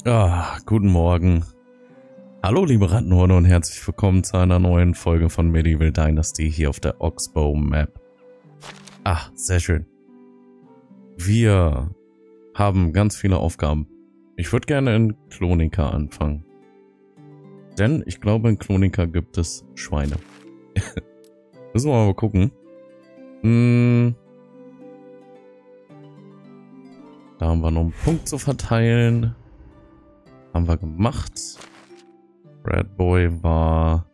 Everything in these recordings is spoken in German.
Guten Morgen. Hallo liebe Rattenhorde und herzlich willkommen zu einer neuen Folge von Medieval Dynasty hier auf der Oxbow Map. Sehr schön. Wir haben ganz viele Aufgaben. Ich würde gerne in Klonika anfangen. Denn ich glaube, in Klonika gibt es Schweine. Müssen wir mal gucken. Da haben wir noch einen Punkt zu verteilen. Haben wir gemacht. Red Boy war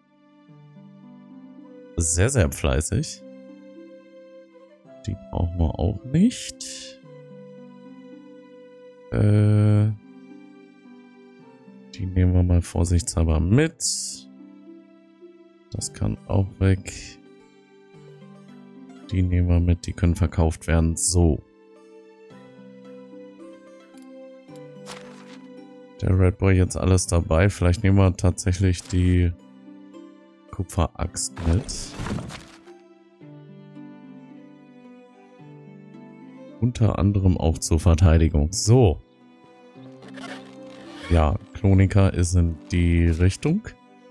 sehr, sehr fleißig. Die brauchen wir auch nicht. Die nehmen wir mal vorsichtshalber mit. Das kann auch weg. Die nehmen wir mit, die können verkauft werden. So. Der Red Boy jetzt alles dabei. Vielleicht nehmen wir tatsächlich die Kupferaxt mit. Unter anderem auch zur Verteidigung. So. Ja, Klonika ist in die Richtung.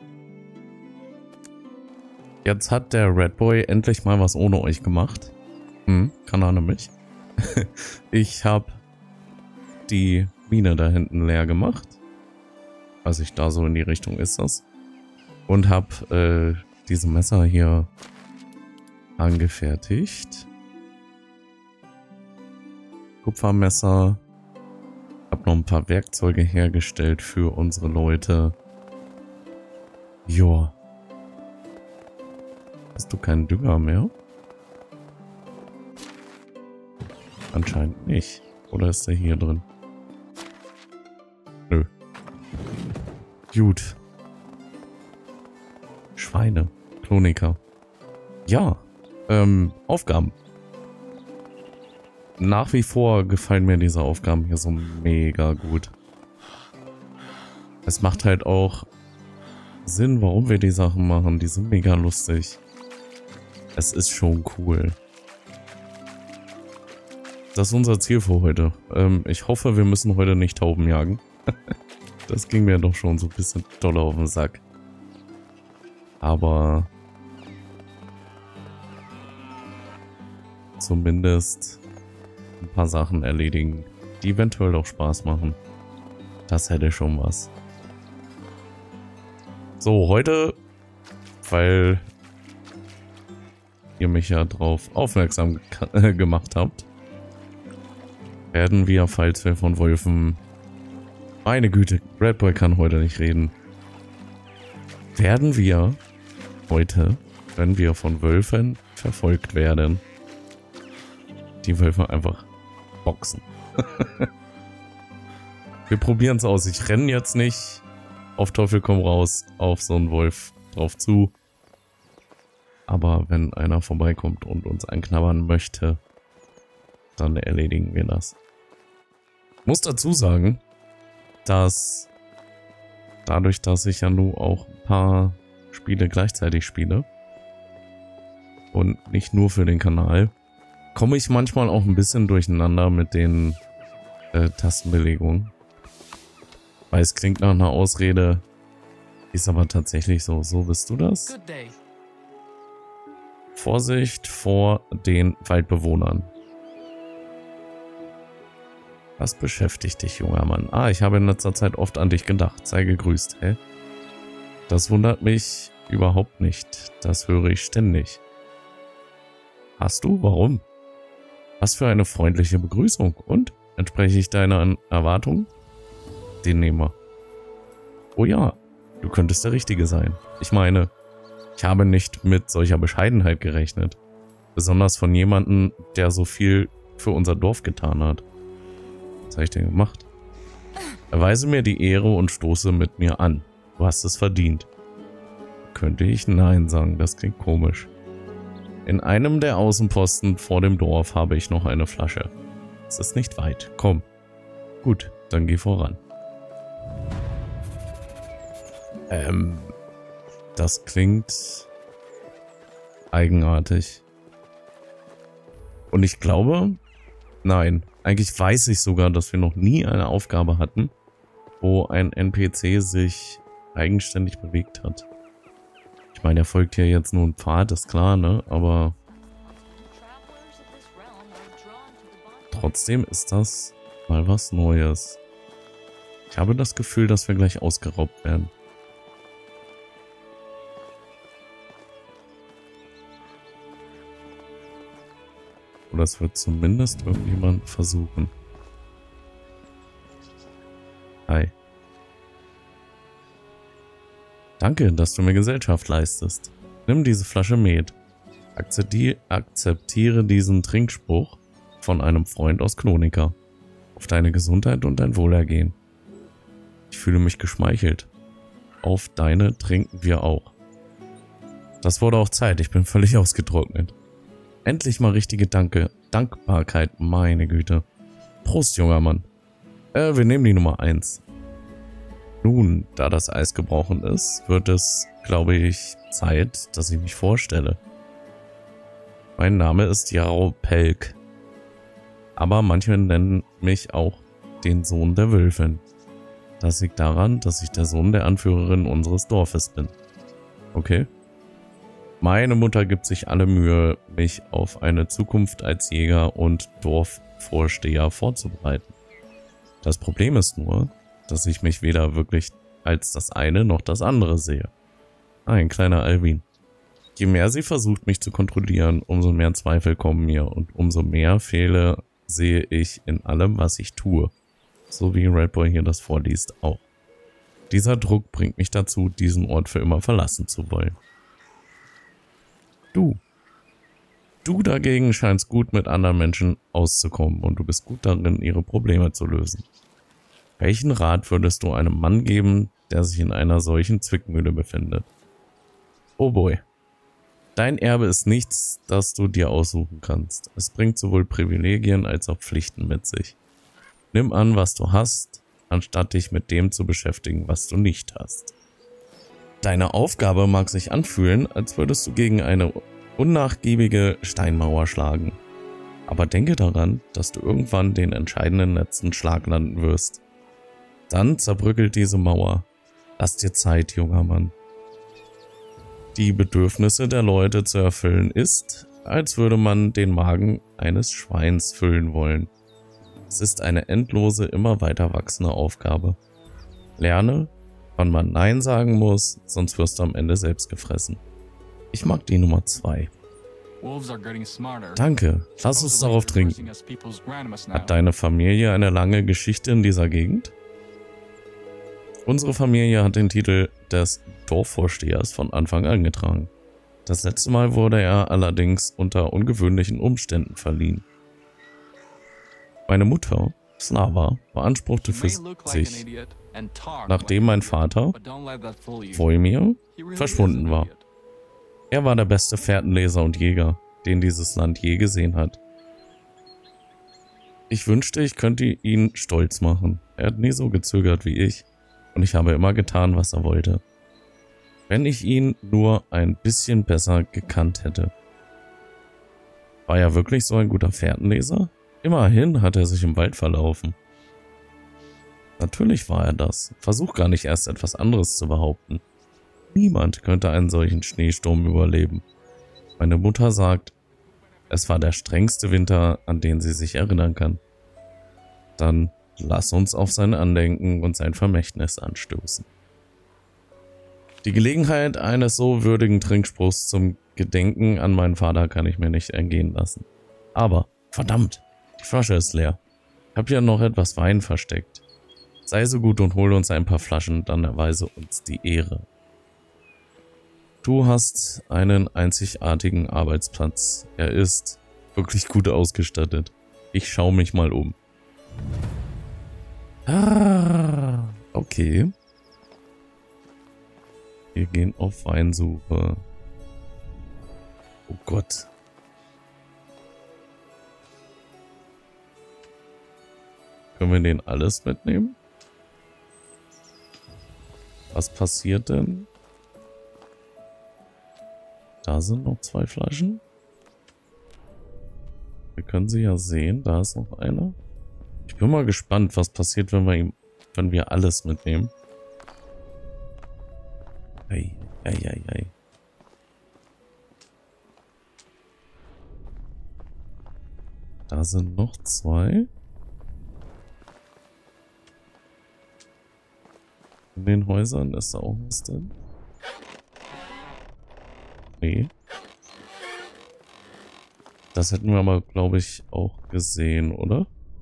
Jetzt hat der Red Boy endlich mal was ohne euch gemacht. Kann er nämlich. Ich habe die Mine da hinten leer gemacht. Also ich da so in die Richtung ist das. Und habe diese Messer hier angefertigt. Kupfermesser. Hab noch ein paar Werkzeuge hergestellt für unsere Leute. Joa. Hast du keinen Dünger mehr? Anscheinend nicht. Oder ist der hier drin? Nö. Gut. Schweine. Klonika. Ja. Aufgaben. Nach wie vor gefallen mir diese Aufgaben hier so mega gut. Es macht halt auch Sinn, warum wir die Sachen machen. Die sind mega lustig. Es ist schon cool. Das ist unser Ziel für heute. Ich hoffe, wir müssen heute nicht Tauben jagen. Das ging mir doch schon so ein bisschen doll auf den Sack. Aber zumindest ein paar Sachen erledigen, die eventuell auch Spaß machen. Das hätte schon was. So, heute, weil ihr mich ja drauf aufmerksam gemacht habt, werden wir, falls wir von Wölfen... Meine Güte, Red Boy kann heute nicht reden. Werden wir heute, wenn wir von Wölfen verfolgt werden, die Wölfe einfach boxen. Wir probieren es aus. Ich renne jetzt nicht auf Teufel komm raus auf so einen Wolf drauf zu. Aber wenn einer vorbeikommt und uns anknabbern möchte, dann erledigen wir das. Ich muss dazu sagen, dass dadurch, dass ich ja nun auch ein paar Spiele gleichzeitig spiele und nicht nur für den Kanal, komme ich manchmal auch ein bisschen durcheinander mit den Tastenbelegungen. Weil es klingt nach einer Ausrede, ist aber tatsächlich so. So bist du das? Vorsicht vor den Waldbewohnern. Was beschäftigt dich, junger Mann? Ich habe in letzter Zeit oft an dich gedacht. Sei gegrüßt, hä? Das wundert mich überhaupt nicht. Das höre ich ständig. Hast du? Warum? Was für eine freundliche Begrüßung. Und? Entspreche ich deiner Erwartungen? Den nehmen wir. Oh ja, du könntest der Richtige sein. Ich meine, ich habe nicht mit solcher Bescheidenheit gerechnet. Besonders von jemandem, der so viel für unser Dorf getan hat. Was habe ich denn gemacht? Erweise mir die Ehre und stoße mit mir an. Du hast es verdient. Könnte ich Nein sagen? Das klingt komisch. In einem der Außenposten vor dem Dorf habe ich noch eine Flasche. Es ist nicht weit. Komm. Gut, dann geh voran. Das klingt eigenartig. Und ich glaube, nein, eigentlich weiß ich sogar, dass wir noch nie eine Aufgabe hatten, wo ein NPC sich eigenständig bewegt hat. Ich meine, er folgt hier jetzt nur ein Pfad, ist klar, ne? Aber trotzdem ist das mal was Neues. Ich habe das Gefühl, dass wir gleich ausgeraubt werden. Oder es wird zumindest irgendjemand versuchen. Hi. Danke, dass du mir Gesellschaft leistest. Nimm diese Flasche Met. Akzeptiere diesen Trinkspruch von einem Freund aus Klonika. Auf deine Gesundheit und dein Wohlergehen. Ich fühle mich geschmeichelt. Auf deine trinken wir auch. Das wurde auch Zeit, ich bin völlig ausgetrocknet. Endlich mal richtige Dankbarkeit, meine Güte. Prost, junger Mann. Wir nehmen die Nummer 1. Nun, da das Eis gebrochen ist, wird es, glaube ich, Zeit, dass ich mich vorstelle. Mein Name ist Jarl Pelk. Aber manche nennen mich auch den Sohn der Wölfin. Das liegt daran, dass ich der Sohn der Anführerin unseres Dorfes bin. Okay? Meine Mutter gibt sich alle Mühe, mich auf eine Zukunft als Jäger und Dorfvorsteher vorzubereiten. Das Problem ist nur, dass ich mich weder wirklich als das eine noch das andere sehe. Ein kleiner Alvin. Je mehr sie versucht, mich zu kontrollieren, umso mehr Zweifel kommen mir und umso mehr Fehler sehe ich in allem, was ich tue. So wie Red Boy hier das vorliest auch. Dieser Druck bringt mich dazu, diesen Ort für immer verlassen zu wollen. Du dagegen scheinst gut mit anderen Menschen auszukommen und du bist gut darin, ihre Probleme zu lösen. Welchen Rat würdest du einem Mann geben, der sich in einer solchen Zwickmühle befindet? Oh boy. Dein Erbe ist nichts, das du dir aussuchen kannst. Es bringt sowohl Privilegien als auch Pflichten mit sich. Nimm an, was du hast, anstatt dich mit dem zu beschäftigen, was du nicht hast. Deine Aufgabe mag sich anfühlen, als würdest du gegen eine unnachgiebige Steinmauer schlagen. Aber denke daran, dass du irgendwann den entscheidenden letzten Schlag landen wirst. Dann zerbröckelt diese Mauer. Lass dir Zeit, junger Mann. Die Bedürfnisse der Leute zu erfüllen ist, als würde man den Magen eines Schweins füllen wollen. Es ist eine endlose, immer weiter wachsende Aufgabe. Lerne, wann man Nein sagen muss, sonst wirst du am Ende selbst gefressen. Ich mag die Nummer 2. Danke, lass uns darauf trinken. Hat deine Familie eine lange Geschichte in dieser Gegend? Unsere Familie hat den Titel des Dorfvorstehers von Anfang an getragen. Das letzte Mal wurde er allerdings unter ungewöhnlichen Umständen verliehen. Meine Mutter, Slava, beanspruchte für sich, nachdem mein Vater, Voimir, verschwunden war. Er war der beste Fährtenleser und Jäger, den dieses Land je gesehen hat. Ich wünschte, ich könnte ihn stolz machen. Er hat nie so gezögert wie ich. Und ich habe immer getan, was er wollte. Wenn ich ihn nur ein bisschen besser gekannt hätte. War er wirklich so ein guter Fährtenleser? Immerhin hat er sich im Wald verlaufen. Natürlich war er das. Versuch gar nicht erst etwas anderes zu behaupten. Niemand könnte einen solchen Schneesturm überleben. Meine Mutter sagt, es war der strengste Winter, an den sie sich erinnern kann. Dann lass uns auf sein Andenken und sein Vermächtnis anstoßen. Die Gelegenheit eines so würdigen Trinkspruchs zum Gedenken an meinen Vater kann ich mir nicht entgehen lassen. Aber, verdammt, die Flasche ist leer. Ich habe ja noch etwas Wein versteckt. Sei so gut und hole uns ein paar Flaschen, dann erweise uns die Ehre. Du hast einen einzigartigen Arbeitsplatz. Er ist wirklich gut ausgestattet. Ich schaue mich mal um. Ah, okay. Wir gehen auf Weinsuche. Oh Gott. Können wir den alles mitnehmen? Was passiert denn? Da sind noch 2 Flaschen. Wir können sie ja sehen. Da ist noch eine. Ich bin mal gespannt, was passiert, wenn wir ihm wenn wir alles mitnehmen. Ei, ei, ei, ei. Da sind noch 2. In den Häusern ist da auch was drin? Nee. Das hätten wir aber, glaube ich, auch gesehen, oder?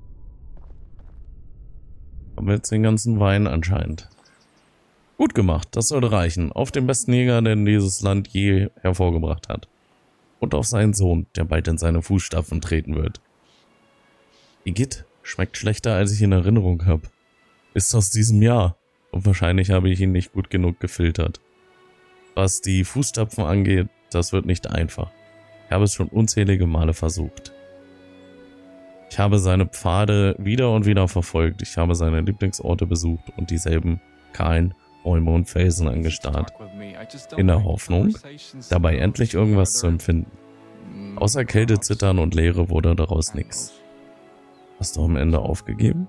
Haben wir jetzt den ganzen Wein anscheinend. Gut gemacht, das sollte reichen. Auf den besten Jäger, den dieses Land je hervorgebracht hat. Und auf seinen Sohn, der bald in seine Fußstapfen treten wird. Igitt, schmeckt schlechter, als ich in Erinnerung habe. Ist aus diesem Jahr. Und wahrscheinlich habe ich ihn nicht gut genug gefiltert. Was die Fußstapfen angeht, das wird nicht einfach. Ich habe es schon unzählige Male versucht. Ich habe seine Pfade wieder und wieder verfolgt. Ich habe seine Lieblingsorte besucht und dieselben kahlen Bäume und Felsen angestarrt. In der Hoffnung, dabei endlich irgendwas zu empfinden. Außer Kälte, Zittern und Leere wurde daraus nichts. Hast du am Ende aufgegeben?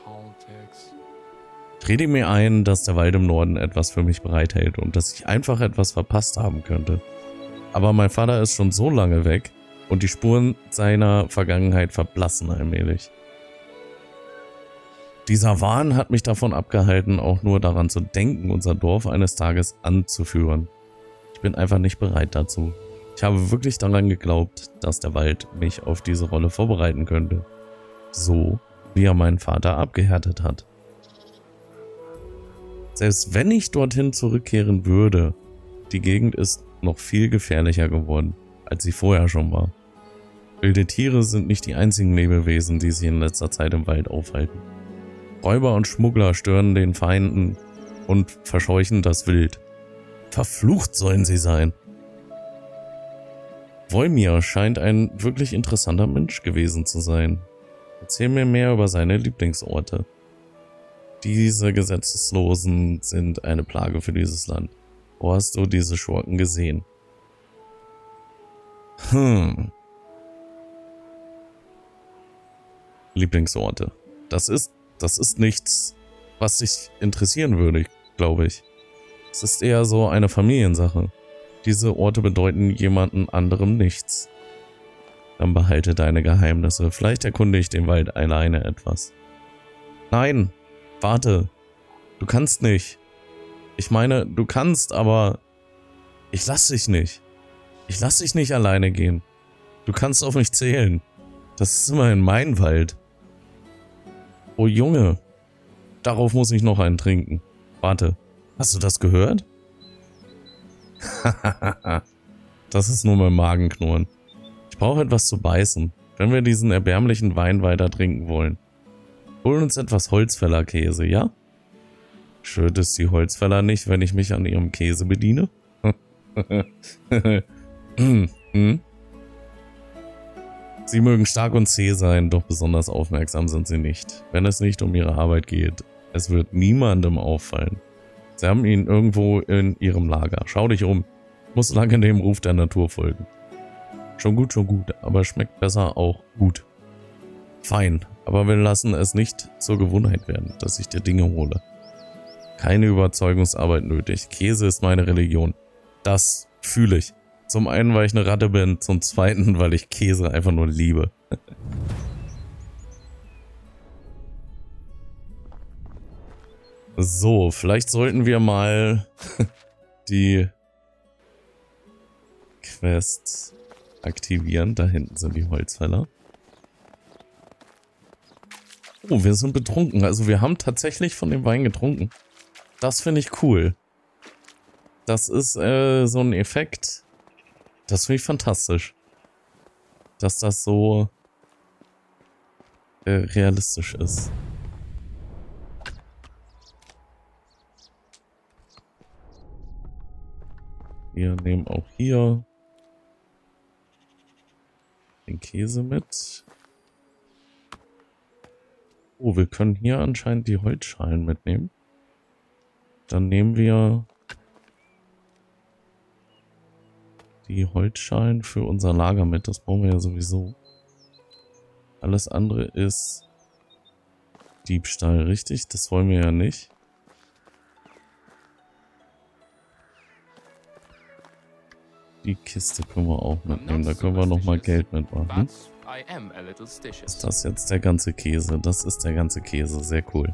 Ich rede mir ein, dass der Wald im Norden etwas für mich bereithält und dass ich einfach etwas verpasst haben könnte. Aber mein Vater ist schon so lange weg und die Spuren seiner Vergangenheit verblassen allmählich. Dieser Wahn hat mich davon abgehalten, auch nur daran zu denken, unser Dorf eines Tages anzuführen. Ich bin einfach nicht bereit dazu. Ich habe wirklich daran geglaubt, dass der Wald mich auf diese Rolle vorbereiten könnte. So, wie er meinen Vater abgehärtet hat. Selbst wenn ich dorthin zurückkehren würde, die Gegend ist noch viel gefährlicher geworden, als sie vorher schon war. Wilde Tiere sind nicht die einzigen Lebewesen, die sich in letzter Zeit im Wald aufhalten. Räuber und Schmuggler stören den Feinden und verscheuchen das Wild. Verflucht sollen sie sein. Volmir scheint ein wirklich interessanter Mensch gewesen zu sein. Erzähl mir mehr über seine Lieblingsorte. Diese Gesetzeslosen sind eine Plage für dieses Land. Wo hast du diese Schurken gesehen? Lieblingsorte. Das ist nichts, was dich interessieren würde, glaube ich. Es ist eher so eine Familiensache. Diese Orte bedeuten jemandem anderem nichts. Dann behalte deine Geheimnisse. Vielleicht erkunde ich den Wald alleine etwas. Nein, warte. Du kannst nicht. Ich meine, du kannst, aber ich lass dich nicht. Ich lass dich nicht alleine gehen. Du kannst auf mich zählen. Das ist immerhin mein Wald. Oh Junge, darauf muss ich noch einen trinken. Warte, hast du das gehört? Das ist nur mein Magenknurren. Ich brauche etwas zu beißen, wenn wir diesen erbärmlichen Wein weiter trinken wollen. Holen uns etwas Holzfällerkäse, ja? Stört es die Holzfäller nicht, wenn ich mich an ihrem Käse bediene? Sie mögen stark und zäh sein, doch besonders aufmerksam sind sie nicht, wenn es nicht um ihre Arbeit geht. Es wird niemandem auffallen. Sie haben ihn irgendwo in ihrem Lager. Schau dich um. Muss lange dem Ruf der Natur folgen. Schon gut, aber schmeckt besser auch gut. Fein, aber wir lassen es nicht zur Gewohnheit werden, dass ich dir Dinge hole. Keine Überzeugungsarbeit nötig. Käse ist meine Religion. Das fühle ich. Zum einen, weil ich eine Ratte bin, zum zweiten, weil ich Käse einfach nur liebe. So, vielleicht sollten wir mal die Quests aktivieren. Da hinten sind die Holzfäller. Oh, wir sind betrunken. Also wir haben tatsächlich von dem Wein getrunken. Das finde ich cool. Das ist so ein Effekt. Das finde ich fantastisch. Dass das so realistisch ist. Wir nehmen auch hier den Käse mit. Oh, wir können hier anscheinend die Holzschalen mitnehmen. Dann nehmen wir die Holzschalen für unser Lager mit. Das brauchen wir ja sowieso. Alles andere ist Diebstahl, richtig? Das wollen wir ja nicht. Die Kiste können wir auch mitnehmen. Da können wir nochmal Geld mitmachen. Ist das jetzt der ganze Käse? Das ist der ganze Käse. Sehr cool.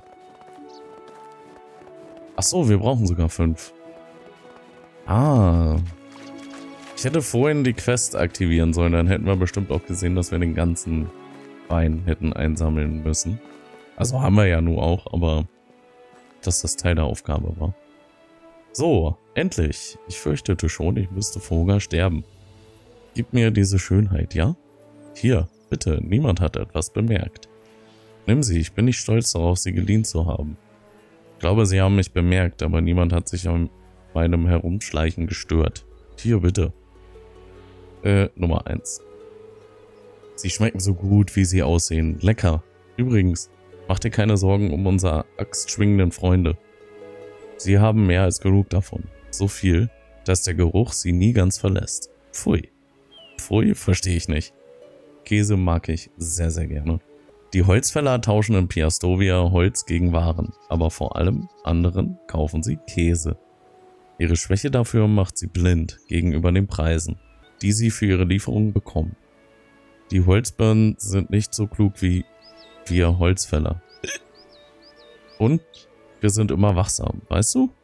Achso, wir brauchen sogar 5. Ah. Ich hätte vorhin die Quest aktivieren sollen. Dann hätten wir bestimmt auch gesehen, dass wir den ganzen Wein hätten einsammeln müssen. Also haben wir ja nur auch, aber dass das Teil der Aufgabe war. So, endlich. Ich fürchtete schon, ich müsste vor Hunger sterben. Gib mir diese Schönheit, ja? Hier, bitte, niemand hat etwas bemerkt. Nimm sie, ich bin nicht stolz darauf, sie geliehen zu haben. Ich glaube, sie haben mich bemerkt, aber niemand hat sich an meinem Herumschleichen gestört. Hier, bitte. Nummer 1. Sie schmecken so gut, wie sie aussehen. Lecker. Übrigens, mach dir keine Sorgen um unsere axtschwingenden Freunde. Sie haben mehr als genug davon. So viel, dass der Geruch sie nie ganz verlässt. Pfui. Pfui, verstehe ich nicht. Käse mag ich sehr, sehr gerne. Die Holzfäller tauschen in Piastovia Holz gegen Waren, aber vor allem anderen kaufen sie Käse. Ihre Schwäche dafür macht sie blind gegenüber den Preisen, die sie für ihre Lieferungen bekommen. Die Holzbirnen sind nicht so klug wie wir Holzfäller. Und wir sind immer wachsam, weißt du?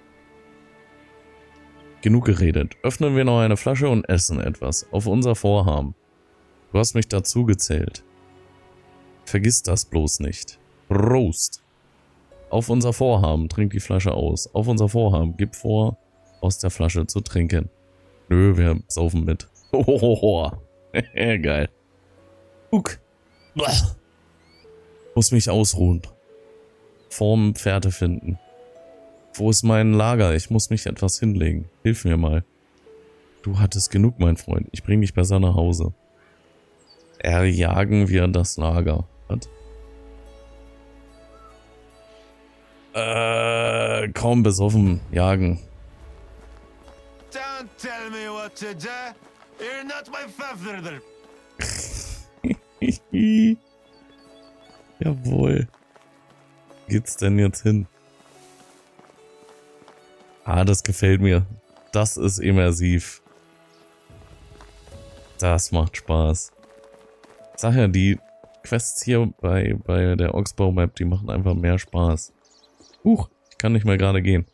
Genug geredet. Öffnen wir noch eine Flasche und essen etwas. Auf unser Vorhaben. Du hast mich dazu gezählt. Vergiss das bloß nicht. Prost! Auf unser Vorhaben. Trink die Flasche aus. Auf unser Vorhaben. Gib vor, aus der Flasche zu trinken. Nö, wir saufen mit. Hohoho. Geil. Uck. Muss mich ausruhen. Form Pferde finden. Wo ist mein Lager? Ich muss mich etwas hinlegen. Hilf mir mal. Du hattest genug, mein Freund. Ich bring dich besser nach Hause. Erjagen wir das Lager. Was? Kaum besoffen. Jagen. Don't tell me what to do. You're not my father. Jawohl. Wo geht's denn jetzt hin? Ah, das gefällt mir. Das ist immersiv. Das macht Spaß. Sag ja, die Quests hier bei der Oxbow-Map, die machen einfach mehr Spaß. Ich kann nicht mehr gerade gehen.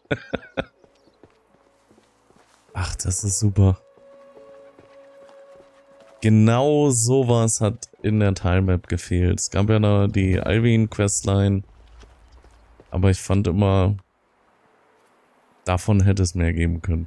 Ach, das ist super. Genau sowas hat in der Tilemap gefehlt. Es gab ja da die Alvin-Questline. Aber ich fand immer, davon hätte es mehr geben können.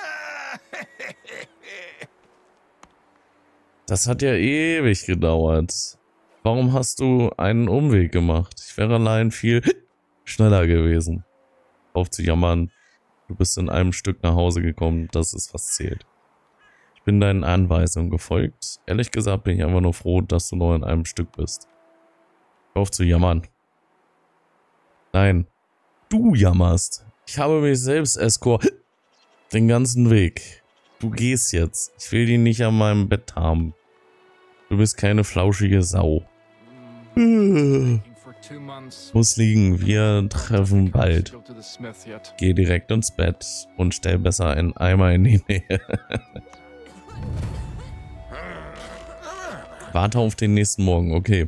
Das hat ja ewig gedauert. Warum hast du einen Umweg gemacht? Ich wäre allein viel schneller gewesen. Aufzujammern. Du bist in einem Stück nach Hause gekommen. Das ist, was zählt. Ich bin deinen Anweisungen gefolgt. Ehrlich gesagt bin ich einfach nur froh, dass du noch in einem Stück bist. Hör auf zu jammern. Nein. Du jammerst. Ich habe mich selbst den ganzen Weg. Du gehst jetzt. Ich will dich nicht an meinem Bett haben. Du bist keine flauschige Sau. Muss liegen, wir treffen bald. Geh direkt ins Bett und stell besser einen Eimer in die Nähe. Warte auf den nächsten Morgen, okay.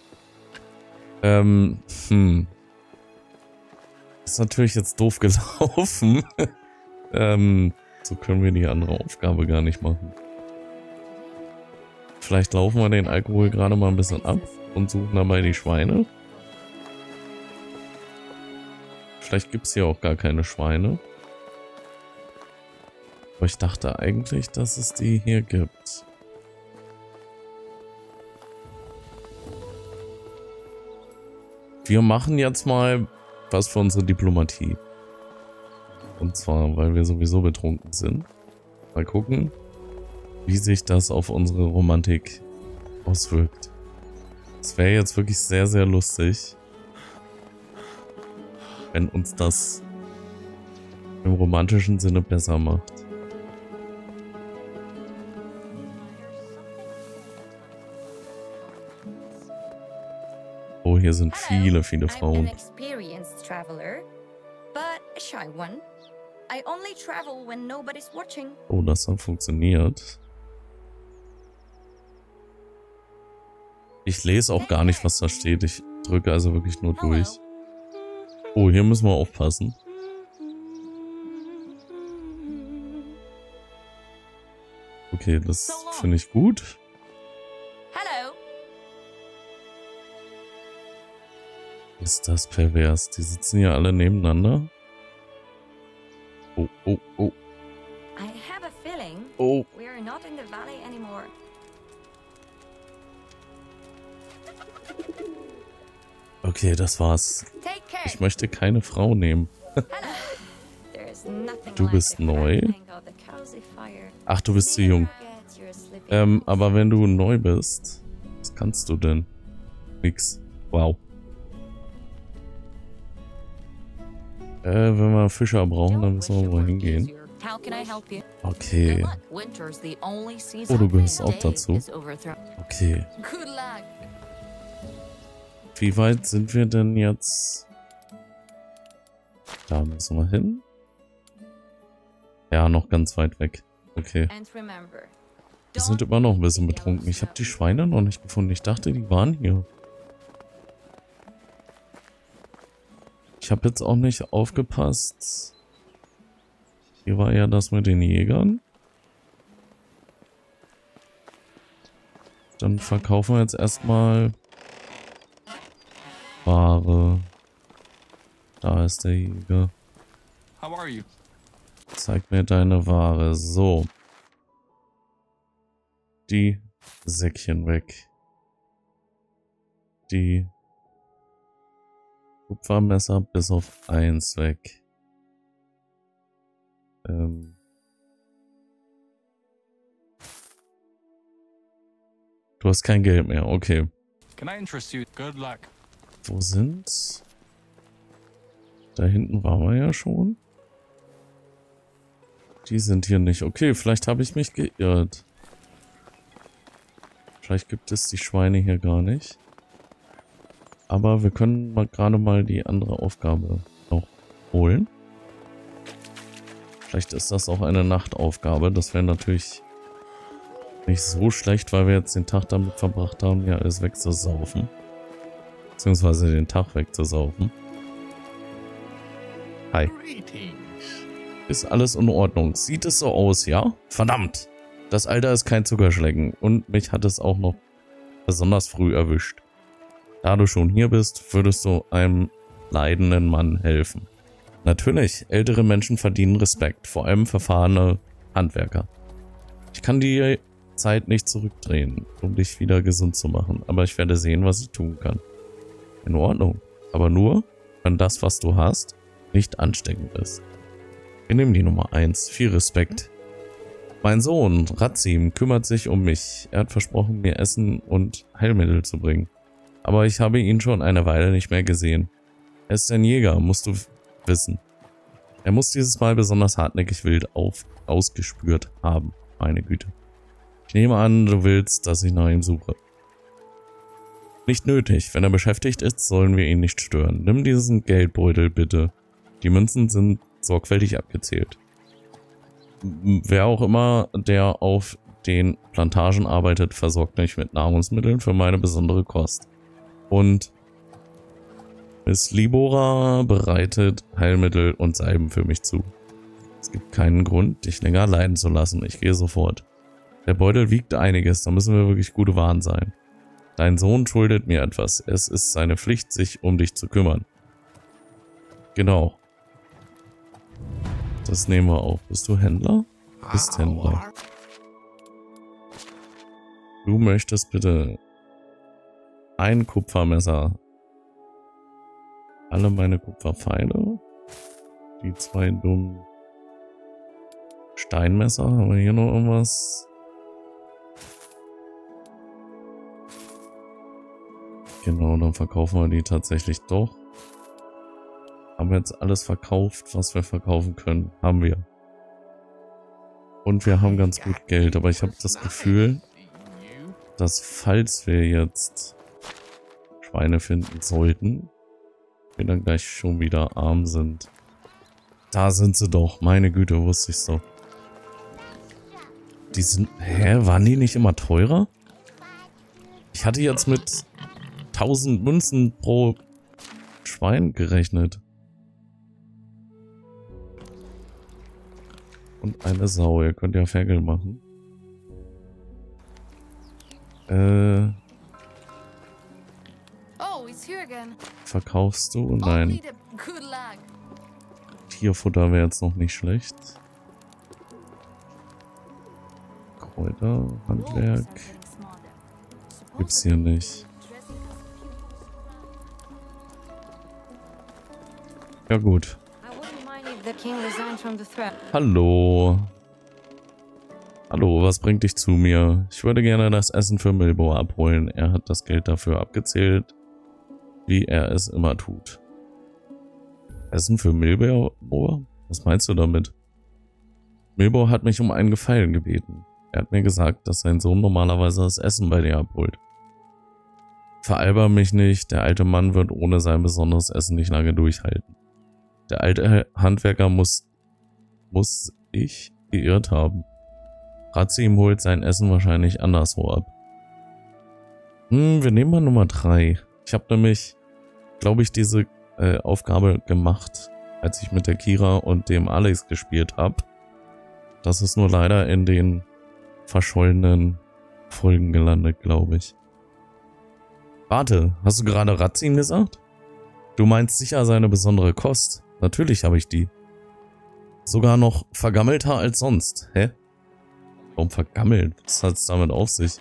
Ist natürlich jetzt doof gelaufen. So können wir die andere Aufgabe gar nicht machen. Vielleicht laufen wir den Alkohol gerade mal ein bisschen ab und suchen dabei die Schweine. Vielleicht gibt es hier auch gar keine Schweine. Aber ich dachte eigentlich, dass es die hier gibt. Wir machen jetzt mal was für unsere Diplomatie. Und zwar, weil wir sowieso betrunken sind. Mal gucken, wie sich das auf unsere Romantik auswirkt. Es wäre jetzt wirklich sehr, sehr lustig, wenn uns das im romantischen Sinne besser macht. Oh, hier sind viele, viele I'm an Frauen. experienced traveler, but a shy one. I only travel when nobody's watching. Oh, das hat funktioniert. Ich lese auch gar nicht, was da steht. Ich drücke also wirklich nur durch. Oh, hier müssen wir aufpassen. Okay, das finde ich gut. Hello. Ist das pervers? Die sitzen hier alle nebeneinander. Oh, oh, oh. I have a feeling Oh. we're not in the valley anymore. Okay, das war's. Take care. Ich möchte keine Frau nehmen. There's nothing Du like bist the neu. crackling of the cozy fire. Ach, du bist zu jung. Get your sleeping Aber wenn du neu bist, was kannst du denn? Nix. Wow. Wenn wir Fischer brauchen, dann müssen wir mal hingehen. How can I help you? Okay. Winter's the only season. Oh, du gehörst auch Day dazu. is overthrown. Okay. Good luck. Wie weit sind wir denn jetzt? Da müssen wir hin. Ja, noch ganz weit weg. Okay. And remember, Wir sind immer noch ein bisschen betrunken. Ich habe die Schweine noch nicht gefunden. Ich dachte, die waren hier. Ich habe jetzt auch nicht aufgepasst. Hier war ja das mit den Jägern. Dann verkaufen wir jetzt erstmal Ware. Da ist der Jäger. How are you? Zeig mir deine Ware. So. Die Säckchen weg. Die Kupfermesser bis auf 1 weg. Du hast kein Geld mehr, okay. Can I interest you? Good luck. Wo sind's? Da hinten waren wir ja schon. Die sind hier nicht. Okay, vielleicht habe ich mich geirrt. Vielleicht gibt es die Schweine hier gar nicht. Aber wir können mal gerade mal die andere Aufgabe noch holen. Vielleicht ist das auch eine Nachtaufgabe. Das wäre natürlich nicht so schlecht, weil wir jetzt den Tag damit verbracht haben, hier alles wegzusaufen. Beziehungsweise den Tag wegzusaufen. Hi. Ist alles in Ordnung? Sieht es so aus, ja? Verdammt! Das Alter ist kein Zuckerschlecken und mich hat es auch noch besonders früh erwischt. Da du schon hier bist, würdest du einem leidenden Mann helfen. Natürlich, ältere Menschen verdienen Respekt, vor allem verfahrene Handwerker. Ich kann die Zeit nicht zurückdrehen, um dich wieder gesund zu machen, aber ich werde sehen, was ich tun kann. In Ordnung, aber nur, wenn das, was du hast, nicht ansteckend ist. Wir nehmen die Nummer 1. Viel Respekt. Mein Sohn, Razim, kümmert sich um mich. Er hat versprochen, mir Essen und Heilmittel zu bringen. Aber ich habe ihn schon eine Weile nicht mehr gesehen. Er ist ein Jäger, musst du wissen. Er muss dieses Mal besonders hartnäckig wild ausgespürt haben. Meine Güte. Ich nehme an, du willst, dass ich nach ihm suche. Nicht nötig. Wenn er beschäftigt ist, sollen wir ihn nicht stören. Nimm diesen Geldbeutel bitte. Die Münzen sind sorgfältig abgezählt. Wer auch immer, der auf den Plantagen arbeitet, versorgt mich mit Nahrungsmitteln für meine besondere Kost. Und Miss Libora bereitet Heilmittel und Salben für mich zu. Es gibt keinen Grund, dich länger leiden zu lassen. Ich gehe sofort. Der Beutel wiegt einiges, da müssen wir wirklich gute Waren sein. Dein Sohn schuldet mir etwas. Es ist seine Pflicht, sich um dich zu kümmern. Genau. Das nehmen wir auf. Bist du Händler? Du bist Händler. Du möchtest bitte ein Kupfermesser. Alle meine Kupferpfeile. Die 2 dummen Steinmesser. Haben wir hier noch irgendwas? Genau, dann verkaufen wir die tatsächlich doch. Haben wir jetzt alles verkauft, was wir verkaufen können? Haben wir. Und wir haben ganz gut Geld, aber ich habe das Gefühl, dass falls wir jetzt Schweine finden sollten. Wir dann gleich schon wieder arm sind. Da sind sie doch. Meine Güte, wusste ich so. Die sind... Hä? Waren die nicht immer teurer? Ich hatte jetzt mit 1000 Münzen pro Schwein gerechnet. Und eine Sau. Ihr könnt ja Ferkel machen. Verkaufst du? Nein. Tierfutter wäre jetzt noch nicht schlecht. Kräuter, Handwerk. Gibt's hier nicht. Ja gut. Hallo. Hallo, was bringt dich zu mir? Ich würde gerne das Essen für Milbo abholen. Er hat das Geld dafür abgezählt, wie er es immer tut. Essen für Milbo? Was meinst du damit? Milbo hat mich um einen Gefallen gebeten. Er hat mir gesagt, dass sein Sohn normalerweise das Essen bei dir abholt. Veralber mich nicht, der alte Mann wird ohne sein besonderes Essen nicht lange durchhalten. Der alte Handwerker muss ich geirrt haben. Razim holt sein Essen wahrscheinlich anderswo ab. Wir nehmen mal Nummer 3. Ich habe nämlich, glaube ich, diese Aufgabe gemacht, als ich mit der Kira und dem Alex gespielt habe. Das ist nur leider in den verschollenen Folgen gelandet, glaube ich. Warte, hast du gerade Razim gesagt? Du meinst sicher seine besondere Kost. Natürlich habe ich die. Sogar noch vergammelter als sonst. Hä? Warum vergammelt? Was hat's damit auf sich?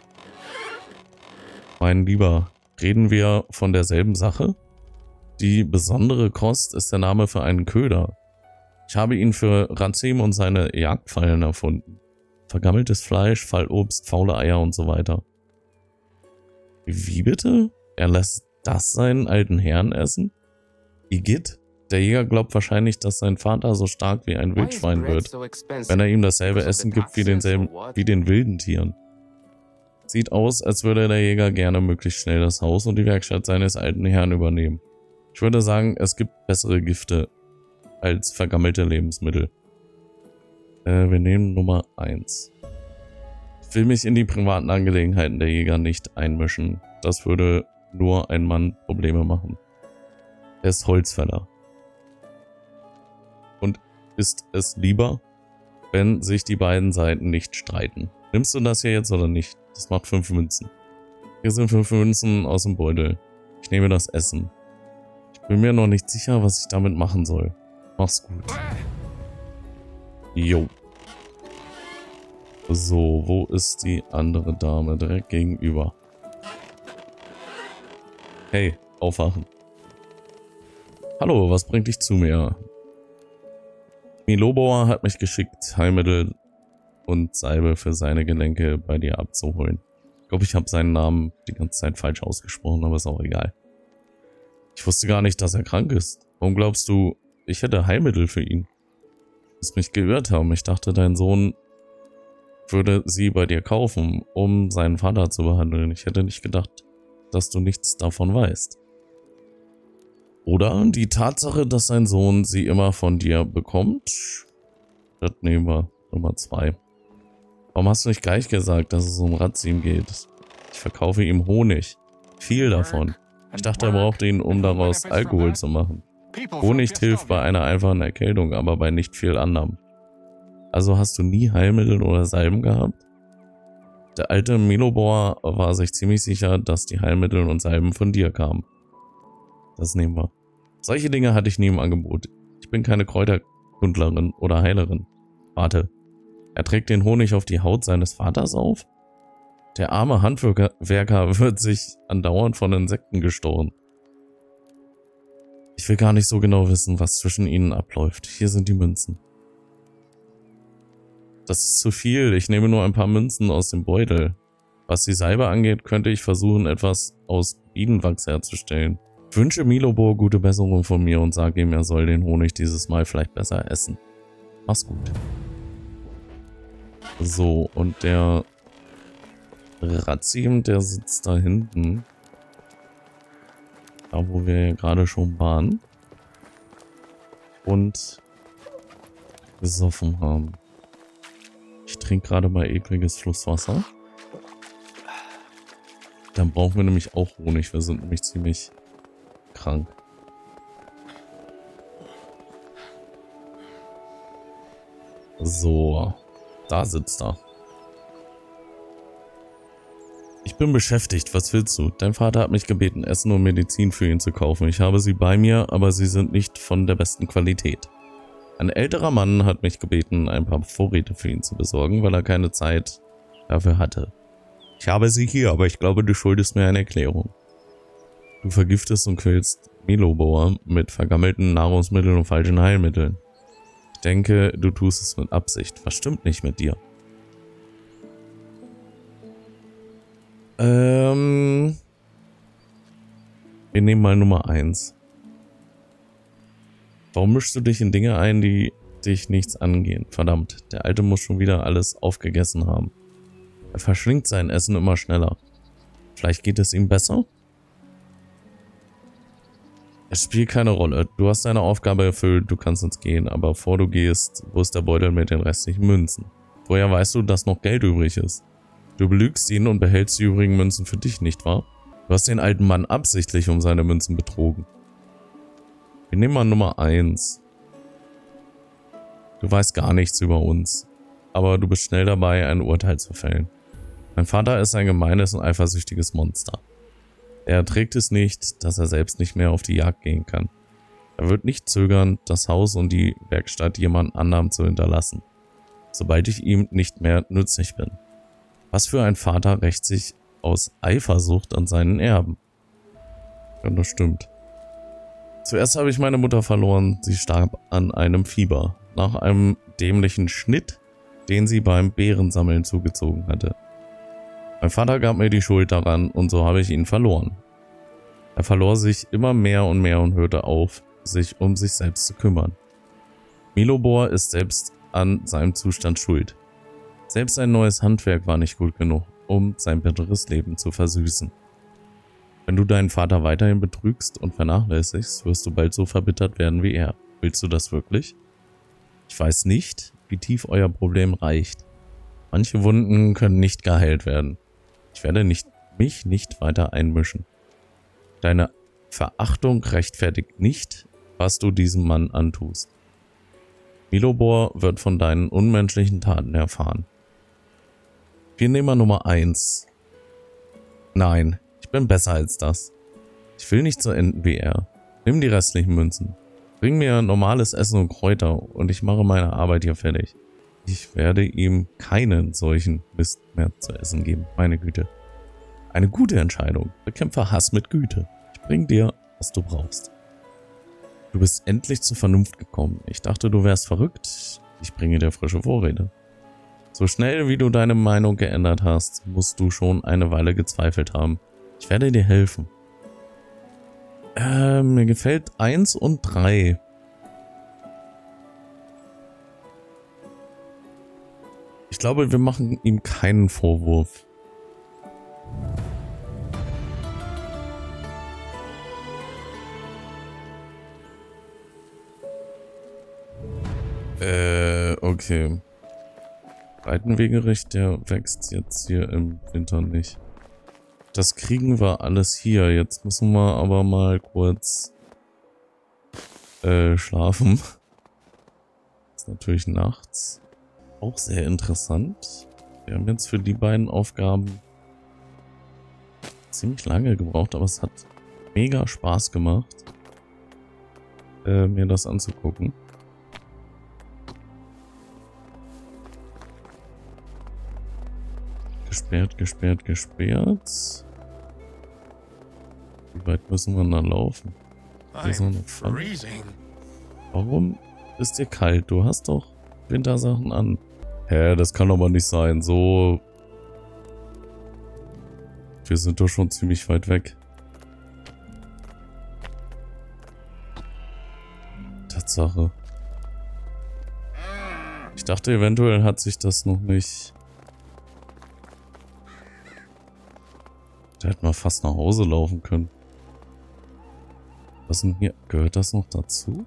Mein Lieber, reden wir von derselben Sache? Die besondere Kost ist der Name für einen Köder. Ich habe ihn für Razim und seine Jagdfallen erfunden. Vergammeltes Fleisch, Fallobst, faule Eier und so weiter. Wie bitte? Er lässt das seinen alten Herrn essen? Igitt? Der Jäger glaubt wahrscheinlich, dass sein Vater so stark wie ein Wildschwein wird, wenn er ihm dasselbe Essen gibt wie den wilden Tieren. Sieht aus, als würde der Jäger gerne möglichst schnell das Haus und die Werkstatt seines alten Herrn übernehmen. Ich würde sagen, es gibt bessere Gifte als vergammelte Lebensmittel. Wir nehmen Nummer 1. Ich will mich in die privaten Angelegenheiten der Jäger nicht einmischen. Das würde nur ein Mann Probleme machen. Er ist Holzfäller. Und ist es lieber, wenn sich die beiden Seiten nicht streiten. Nimmst du das hier jetzt oder nicht? Das macht 5 Münzen. Hier sind 5 Münzen aus dem Beutel. Ich nehme das Essen. Ich bin mir noch nicht sicher, was ich damit machen soll. Mach's gut. Jo. So, wo ist die andere Dame? Direkt gegenüber. Hey, aufwachen. Hallo, was bringt dich zu mir? Milobor hat mich geschickt, Heilmittel und Salbe für seine Gelenke bei dir abzuholen. Ich glaube, ich habe seinen Namen die ganze Zeit falsch ausgesprochen, aber ist auch egal. Ich wusste gar nicht, dass er krank ist. Warum glaubst du, ich hätte Heilmittel für ihn? Du musst mich geirrt haben. Ich dachte, dein Sohn würde sie bei dir kaufen, um seinen Vater zu behandeln. Ich hätte nicht gedacht, dass du nichts davon weißt. Oder die Tatsache, dass sein Sohn sie immer von dir bekommt. Das nehmen wir. Nummer 2. Warum hast du nicht gleich gesagt, dass es um Razim geht? Ich verkaufe ihm Honig. Viel davon. Ich dachte, er brauchte ihn, um daraus Alkohol zu machen. Honig hilft bei einer einfachen Erkältung, aber bei nicht viel anderem. Also hast du nie Heilmittel oder Salben gehabt? Der alte Milobor war sich ziemlich sicher, dass die Heilmittel und Salben von dir kamen. Das nehmen wir. Solche Dinge hatte ich nie im Angebot. Ich bin keine Kräuterkundlerin oder Heilerin. Warte. Er trägt den Honig auf die Haut seines Vaters auf? Der arme Handwerker wird sich andauernd von Insekten gestochen. Ich will gar nicht so genau wissen, was zwischen ihnen abläuft. Hier sind die Münzen. Das ist zu viel. Ich nehme nur ein paar Münzen aus dem Beutel. Was die Salbe angeht, könnte ich versuchen, etwas aus Bienenwachs herzustellen. Ich wünsche Milobor gute Besserung von mir und sage ihm, er soll den Honig dieses Mal vielleicht besser essen. Mach's gut. So, und der Razim, der sitzt da hinten. Da, wo wir ja gerade schon waren. Und gesoffen haben. Ich trinke gerade mal ekliges Flusswasser. Dann brauchen wir nämlich auch Honig. Wir sind nämlich ziemlich krank. So, da sitzt er. Ich bin beschäftigt, was willst du? Dein Vater hat mich gebeten, Essen und Medizin für ihn zu kaufen. Ich habe sie bei mir, aber sie sind nicht von der besten Qualität. Ein älterer Mann hat mich gebeten, ein paar Vorräte für ihn zu besorgen, weil er keine Zeit dafür hatte. Ich habe sie hier, aber ich glaube, du schuldest mir eine Erklärung. Du vergiftest und quälst Milobor mit vergammelten Nahrungsmitteln und falschen Heilmitteln. Ich denke, du tust es mit Absicht. Was stimmt nicht mit dir? Wir nehmen mal Nummer 1. Warum mischst du dich in Dinge ein, die dich nichts angehen? Verdammt, der Alte muss schon wieder alles aufgegessen haben. Er verschlingt sein Essen immer schneller. Vielleicht geht es ihm besser? Es spielt keine Rolle. Du hast deine Aufgabe erfüllt, du kannst jetzt gehen, aber bevor du gehst, wo ist der Beutel mit den restlichen Münzen? Woher weißt du, dass noch Geld übrig ist? Du belügst ihn und behältst die übrigen Münzen für dich, nicht wahr? Du hast den alten Mann absichtlich um seine Münzen betrogen. Wir nehmen mal Nummer 1. Du weißt gar nichts über uns, aber du bist schnell dabei, ein Urteil zu fällen. Mein Vater ist ein gemeines und eifersüchtiges Monster. Er erträgt es nicht, dass er selbst nicht mehr auf die Jagd gehen kann. Er wird nicht zögern, das Haus und die Werkstatt jemand anderem zu hinterlassen, sobald ich ihm nicht mehr nützlich bin. Was für ein Vater rächt sich aus Eifersucht an seinen Erben? Ja, das stimmt. Zuerst habe ich meine Mutter verloren, sie starb an einem Fieber, nach einem dämlichen Schnitt, den sie beim Beerensammeln zugezogen hatte. Mein Vater gab mir die Schuld daran und so habe ich ihn verloren. Er verlor sich immer mehr und hörte auf, sich um sich selbst zu kümmern. Milobor ist selbst an seinem Zustand schuld. Selbst sein neues Handwerk war nicht gut genug, um sein bitteres Leben zu versüßen. Wenn du deinen Vater weiterhin betrügst und vernachlässigst, wirst du bald so verbittert werden wie er. Willst du das wirklich? Ich weiß nicht, wie tief euer Problem reicht. Manche Wunden können nicht geheilt werden. Ich werde mich nicht weiter einmischen. Deine Verachtung rechtfertigt nicht, was du diesem Mann antust. Milobor wird von deinen unmenschlichen Taten erfahren. Wir nehmen Nummer 1. Nein, ich bin besser als das. Ich will nicht so enden wie er. Nimm die restlichen Münzen. Bring mir normales Essen und Kräuter und ich mache meine Arbeit hier fertig. Ich werde ihm keinen solchen Mist mehr zu essen geben. Meine Güte. Eine gute Entscheidung. Bekämpfe Hass mit Güte. Ich bring dir, was du brauchst. Du bist endlich zur Vernunft gekommen. Ich dachte, du wärst verrückt. Ich bringe dir frische Vorräte. So schnell, wie du deine Meinung geändert hast, musst du schon eine Weile gezweifelt haben. Ich werde dir helfen. Mir gefällt 1 und 3. Ich glaube, wir machen ihm keinen Vorwurf. Okay. Breitenwegerecht, der wächst jetzt hier im Winter nicht. Das kriegen wir alles hier. Jetzt müssen wir aber mal kurz schlafen. Das ist natürlich nachts. Auch sehr interessant. Wir haben jetzt für die beiden Aufgaben ziemlich lange gebraucht, aber es hat mega Spaß gemacht, mir das anzugucken. Gesperrt, gesperrt, gesperrt. Wie weit müssen wir da laufen? Hier ist noch eine Pfanne. Warum ist dir kalt? Du hast doch Wintersachen an. Hä, das kann aber nicht sein. So. Wir sind doch schon ziemlich weit weg. Tatsache. Ich dachte, eventuell hat sich das noch nicht. Da hätten wir fast nach Hause laufen können. Was denn hier? Gehört das noch dazu?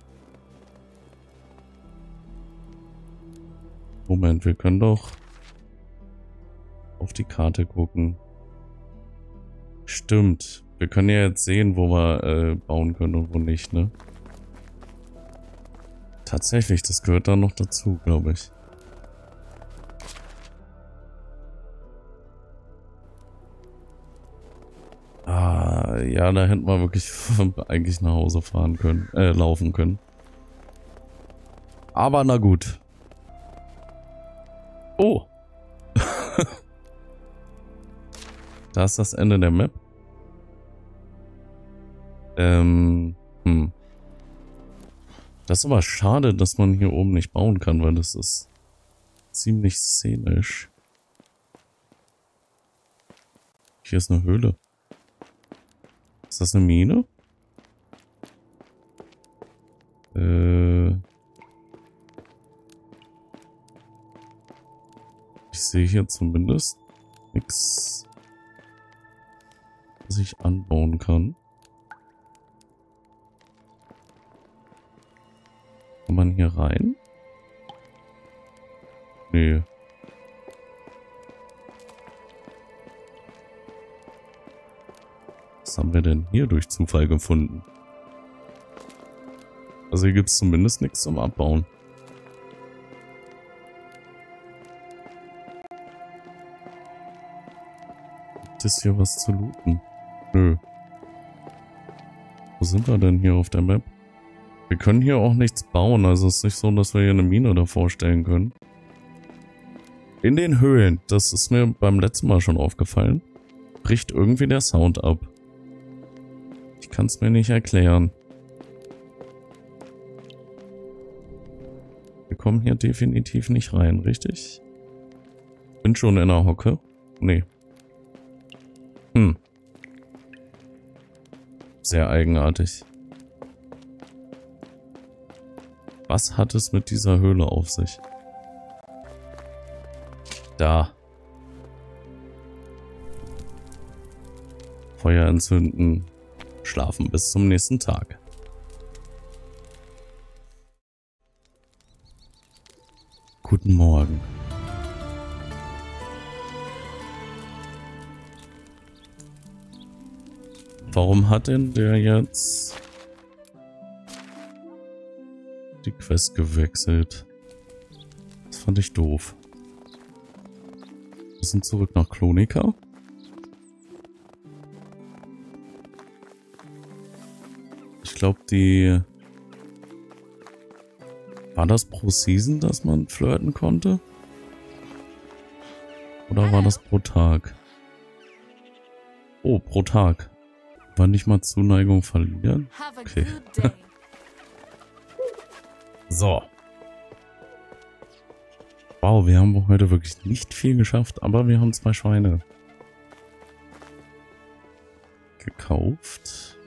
Moment, wir können doch auf die Karte gucken. Stimmt. Wir können ja jetzt sehen, wo wir bauen können und wo nicht, ne? Tatsächlich, das gehört da noch dazu, glaube ich. Ah, ja, da hätten wir wirklich eigentlich nach Hause fahren können, laufen können. Aber na gut. Oh. Da ist das Ende der Map. Das ist aber schade, dass man hier oben nicht bauen kann, weil das ist ziemlich szenisch. Hier ist eine Höhle. Ist das eine Mine? Ich sehe hier zumindest nichts, was ich anbauen kann. Kann man hier rein? Nee. Was haben wir denn hier durch Zufall gefunden? Also hier gibt es zumindest nichts zum Abbauen. Gibt es hier was zu looten? Nö. Wo sind wir denn hier auf der Map? Wir können hier auch nichts bauen, also es ist nicht so, dass wir hier eine Mine davor stellen können. In den Höhlen, das ist mir beim letzten Mal schon aufgefallen, bricht irgendwie der Sound ab. Ich kann es mir nicht erklären. Wir kommen hier definitiv nicht rein, richtig? Bin schon in der Hocke? Nee. Sehr eigenartig. Was hat es mit dieser Höhle auf sich? Da. Feuer entzünden. Schlafen bis zum nächsten Tag. Guten Morgen. Warum hat denn der jetzt die Quest gewechselt? Das fand ich doof. Wir sind zurück nach Klonika. Ich glaube, die... War das pro Season, dass man flirten konnte? Oder war das pro Tag? Oh, pro Tag. War nicht mal Zuneigung verlieren? Okay. So. Wow, wir haben heute wirklich nicht viel geschafft, aber wir haben 2 Schweine gekauft.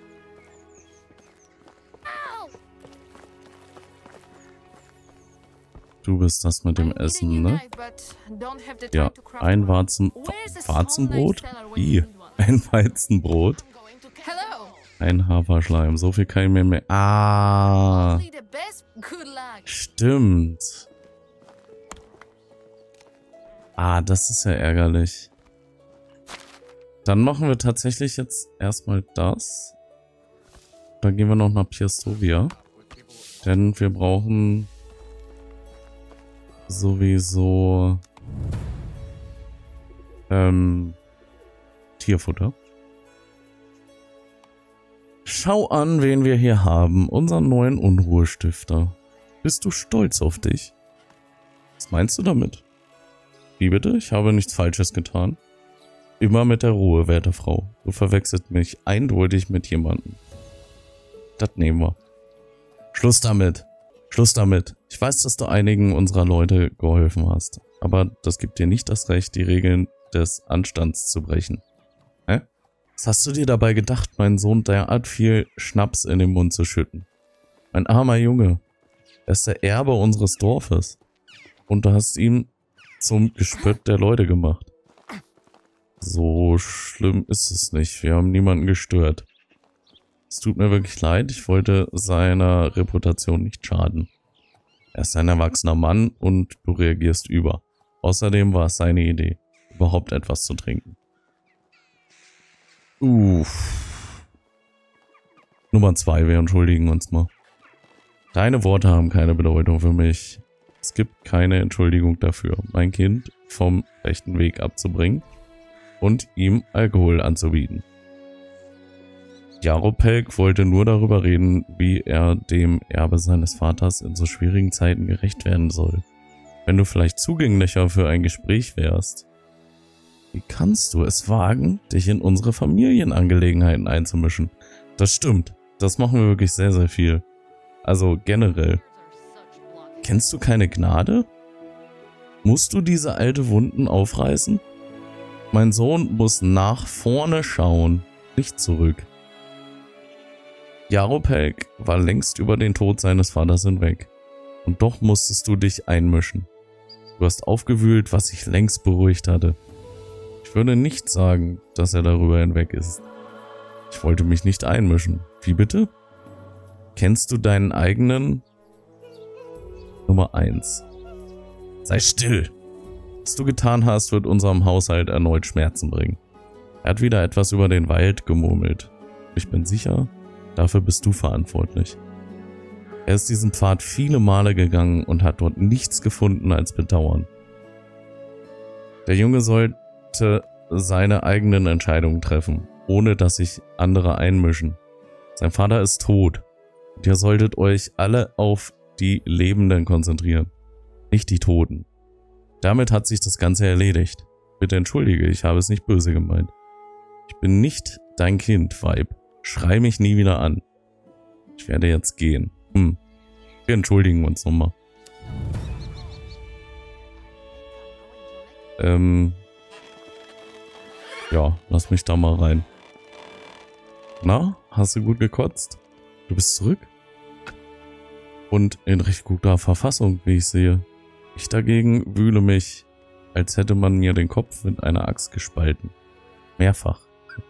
Du bist das mit dem Essen, ne? Ja, ein Warzenbrot? Ein Weizenbrot. Ein Haferschleim. So viel kann ich mir mehr... Ah. Stimmt. Ah, das ist ja ärgerlich. Dann machen wir tatsächlich jetzt erstmal das. Dann gehen wir noch nach Piastovia. Denn wir brauchen sowieso Tierfutter. Schau an, wen wir hier haben. Unseren neuen Unruhestifter. Bist du stolz auf dich? Was meinst du damit? Wie bitte? Ich habe nichts Falsches getan. Immer mit der Ruhe, werte Frau. Du verwechselst mich eindeutig mit jemandem. Das nehmen wir. Schluss damit. Schluss damit. Ich weiß, dass du einigen unserer Leute geholfen hast. Aber das gibt dir nicht das Recht, die Regeln des Anstands zu brechen. Hä? Was hast du dir dabei gedacht, meinen Sohn derart viel Schnaps in den Mund zu schütten? Ein armer Junge. Er ist der Erbe unseres Dorfes. Und du hast ihn zum Gespött der Leute gemacht. So schlimm ist es nicht. Wir haben niemanden gestört. Es tut mir wirklich leid, ich wollte seiner Reputation nicht schaden. Er ist ein erwachsener Mann und du reagierst über. Außerdem war es seine Idee, überhaupt etwas zu trinken. Nummer 2, wir entschuldigen uns mal. Deine Worte haben keine Bedeutung für mich. Es gibt keine Entschuldigung dafür, mein Kind vom rechten Weg abzubringen und ihm Alkohol anzubieten. Jaropelk wollte nur darüber reden, wie er dem Erbe seines Vaters in so schwierigen Zeiten gerecht werden soll. Wenn du vielleicht zugänglicher für ein Gespräch wärst. Wie kannst du es wagen, dich in unsere Familienangelegenheiten einzumischen? Das stimmt. Das machen wir wirklich sehr, sehr viel. Also generell. Kennst du keine Gnade? Musst du diese alte Wunden aufreißen? Mein Sohn muss nach vorne schauen, nicht zurück. Jaropelk war längst über den Tod seines Vaters hinweg. Und doch musstest du dich einmischen. Du hast aufgewühlt, was sich längst beruhigt hatte. Ich würde nicht sagen, dass er darüber hinweg ist. Ich wollte mich nicht einmischen. Wie bitte? Kennst du deinen eigenen? Nummer 1. Sei still! Was du getan hast, wird unserem Haushalt erneut Schmerzen bringen. Er hat wieder etwas über den Wald gemurmelt. Ich bin sicher, dafür bist du verantwortlich. Er ist diesen Pfad viele Male gegangen und hat dort nichts gefunden als Bedauern. Der Junge sollte seine eigenen Entscheidungen treffen, ohne dass sich andere einmischen. Sein Vater ist tot. Und ihr solltet euch alle auf die Lebenden konzentrieren, nicht die Toten. Damit hat sich das Ganze erledigt. Bitte entschuldige, ich habe es nicht böse gemeint. Ich bin nicht dein Kind, Weib. Schrei mich nie wieder an. Ich werde jetzt gehen. Wir entschuldigen uns nochmal. Ja, lass mich da mal rein. Na, hast du gut gekotzt? Du bist zurück? Und in recht guter Verfassung, wie ich sehe. Ich dagegen wühle mich, als hätte man mir den Kopf mit einer Axt gespalten. Mehrfach.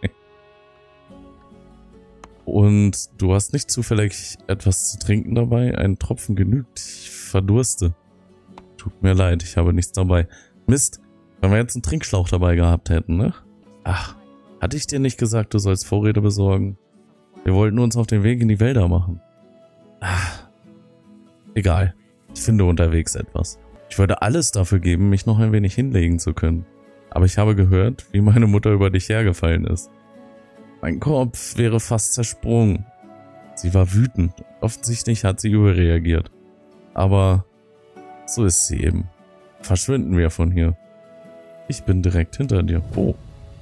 Und du hast nicht zufällig etwas zu trinken dabei? Ein Tropfen genügt. Ich verdurste. Tut mir leid, ich habe nichts dabei. Mist, wenn wir jetzt einen Trinkschlauch dabei gehabt hätten, ne? Ach, hatte ich dir nicht gesagt, du sollst Vorräte besorgen? Wir wollten uns auf den Weg in die Wälder machen. Ach, egal. Ich finde unterwegs etwas. Ich würde alles dafür geben, mich noch ein wenig hinlegen zu können. Aber ich habe gehört, wie meine Mutter über dich hergefallen ist. Mein Kopf wäre fast zersprungen. Sie war wütend. Offensichtlich hat sie überreagiert. Aber so ist sie eben. Verschwinden wir von hier. Ich bin direkt hinter dir. Oh.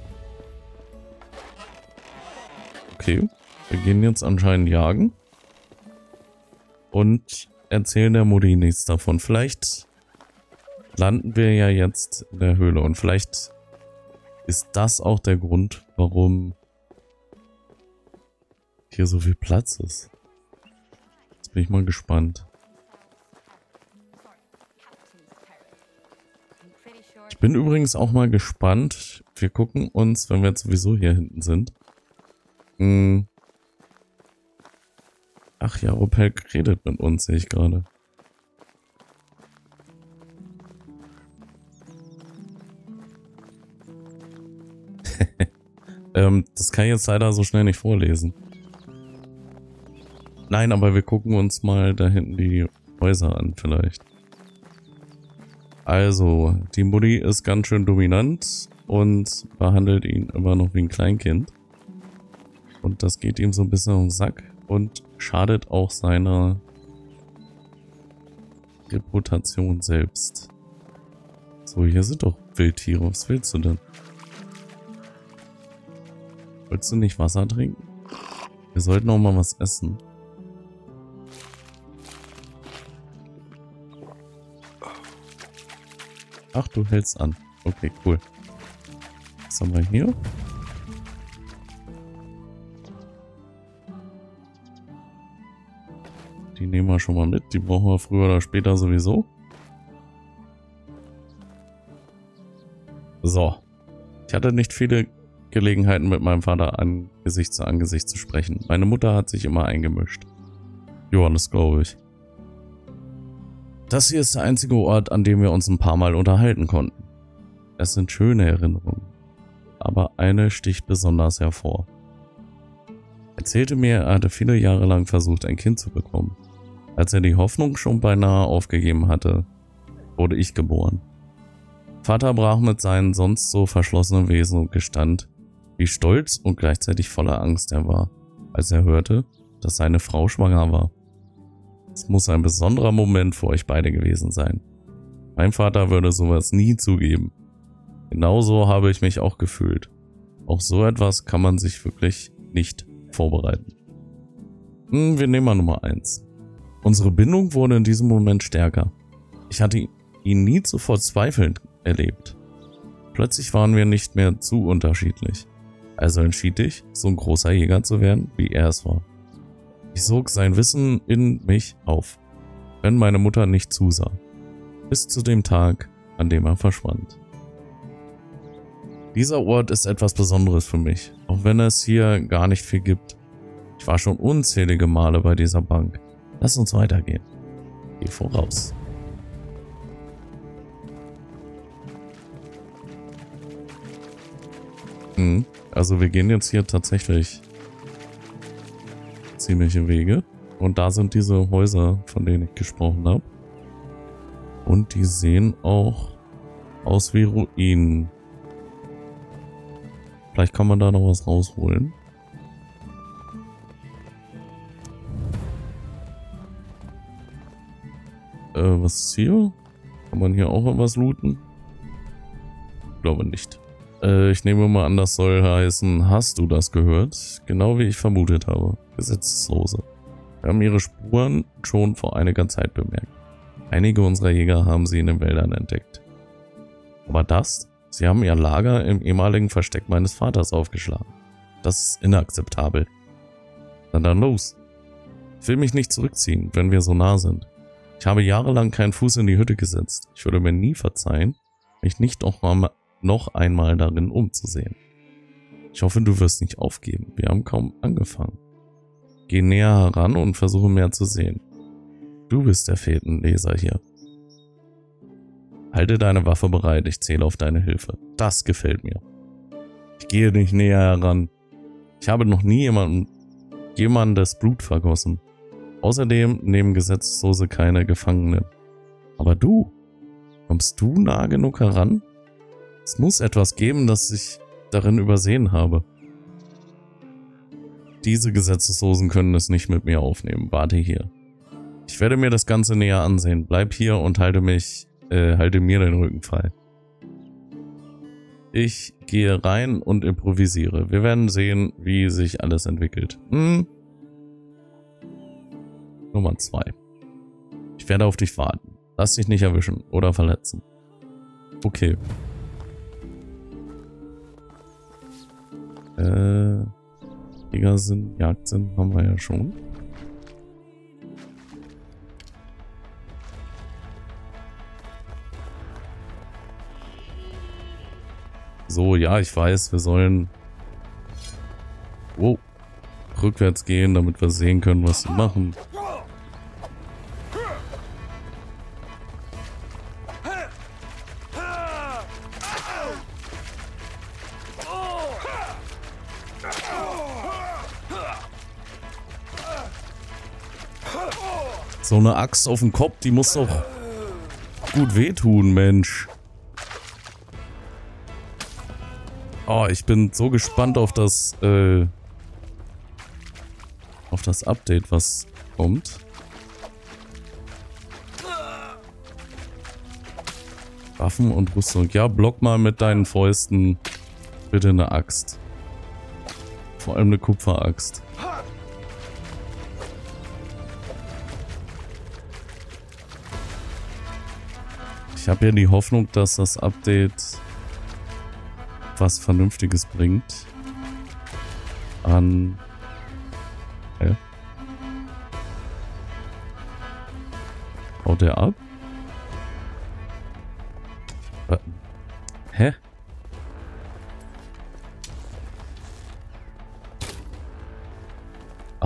Okay. Wir gehen jetzt anscheinend jagen. Und erzählen der Mutti nichts davon. Vielleicht landen wir ja jetzt in der Höhle. Und vielleicht ist das auch der Grund, warum hier so viel Platz ist. Jetzt bin ich mal gespannt. Ich bin übrigens auch mal gespannt. Wir gucken uns, wenn wir jetzt sowieso hier hinten sind. Ach ja, Jaropelk redet mit uns, sehe ich gerade. Das kann ich jetzt leider so schnell nicht vorlesen. Nein, aber wir gucken uns mal da hinten die Häuser an vielleicht. Also, die Mutti ist ganz schön dominant und behandelt ihn immer noch wie ein Kleinkind. Und das geht ihm so ein bisschen um den Sack und schadet auch seiner Reputation selbst. So, hier sind doch Wildtiere. Was willst du denn? Willst du nicht Wasser trinken? Wir sollten auch mal was essen. Ach, du hältst an. Okay, cool. Was haben wir hier? Die nehmen wir schon mal mit. Die brauchen wir früher oder später sowieso. So. Ich hatte nicht viele Gelegenheiten mit meinem Vater Angesicht zu Angesicht zu sprechen. Meine Mutter hat sich immer eingemischt. Ja, das glaube ich. Das hier ist der einzige Ort, an dem wir uns ein paar Mal unterhalten konnten. Es sind schöne Erinnerungen, aber eine sticht besonders hervor. Er erzählte mir, er hatte viele Jahre lang versucht, ein Kind zu bekommen. Als er die Hoffnung schon beinahe aufgegeben hatte, wurde ich geboren. Vater brach mit seinem sonst so verschlossenen Wesen und gestand, wie stolz und gleichzeitig voller Angst er war, als er hörte, dass seine Frau schwanger war. Es muss ein besonderer Moment für euch beide gewesen sein. Mein Vater würde sowas nie zugeben. Genauso habe ich mich auch gefühlt. Auch so etwas kann man sich wirklich nicht vorbereiten. Wir nehmen mal Nummer 1. Unsere Bindung wurde in diesem Moment stärker. Ich hatte ihn nie zuvor zweifelnd erlebt. Plötzlich waren wir nicht mehr zu unterschiedlich. Also entschied ich, so ein großer Jäger zu werden, wie er es war. Ich sog sein Wissen in mich auf, wenn meine Mutter nicht zusah. Bis zu dem Tag, an dem er verschwand. Dieser Ort ist etwas Besonderes für mich, auch wenn es hier gar nicht viel gibt. Ich war schon unzählige Male bei dieser Bank. Lass uns weitergehen. Geh voraus. Also wir gehen jetzt hier tatsächlich ziemliche Wege. Und da sind diese Häuser, von denen ich gesprochen habe. Und die sehen auch aus wie Ruinen. Vielleicht kann man da noch was rausholen. Was ist hier? Kann man hier auch was looten? Ich glaube nicht. Ich nehme mal an, das soll heißen, hast du das gehört? Genau wie ich vermutet habe. Gesetzeslose. Wir haben ihre Spuren schon vor einiger Zeit bemerkt. Einige unserer Jäger haben sie in den Wäldern entdeckt. Aber das? Sie haben ihr Lager im ehemaligen Versteck meines Vaters aufgeschlagen. Das ist inakzeptabel. Na dann los. Ich will mich nicht zurückziehen, wenn wir so nah sind. Ich habe jahrelang keinen Fuß in die Hütte gesetzt. Ich würde mir nie verzeihen, mich nicht noch einmal darin umzusehen. Ich hoffe, du wirst nicht aufgeben. Wir haben kaum angefangen. Geh näher heran und versuche mehr zu sehen. Du bist der Fädenleser hier. Halte deine Waffe bereit, ich zähle auf deine Hilfe. Das gefällt mir. Ich gehe nicht näher heran. Ich habe noch nie jemandes Blut vergossen. Außerdem nehmen Gesetzeslose keine Gefangenen. Aber du, kommst du nah genug heran? Es muss etwas geben, das ich darin übersehen habe. Diese Gesetzeslosen können es nicht mit mir aufnehmen. Warte hier. Ich werde mir das Ganze näher ansehen. Bleib hier und halte mir den Rücken frei. Ich gehe rein und improvisiere. Wir werden sehen, wie sich alles entwickelt. Nummer 2. Ich werde auf dich warten. Lass dich nicht erwischen oder verletzen. Okay. Jägersinn, Jagdsinn haben wir ja schon. So, ja, ich weiß, wir sollen rückwärts gehen, damit wir sehen können, was sie machen. So eine Axt auf den Kopf, die muss doch gut wehtun, Mensch. Oh, ich bin so gespannt auf das Update, was kommt. Waffen und Rüstung. Ja, block mal mit deinen Fäusten bitte eine Axt. Vor allem eine Kupferaxt. Ich habe ja die Hoffnung, dass das Update was Vernünftiges bringt. An... Haut der ab? Hä?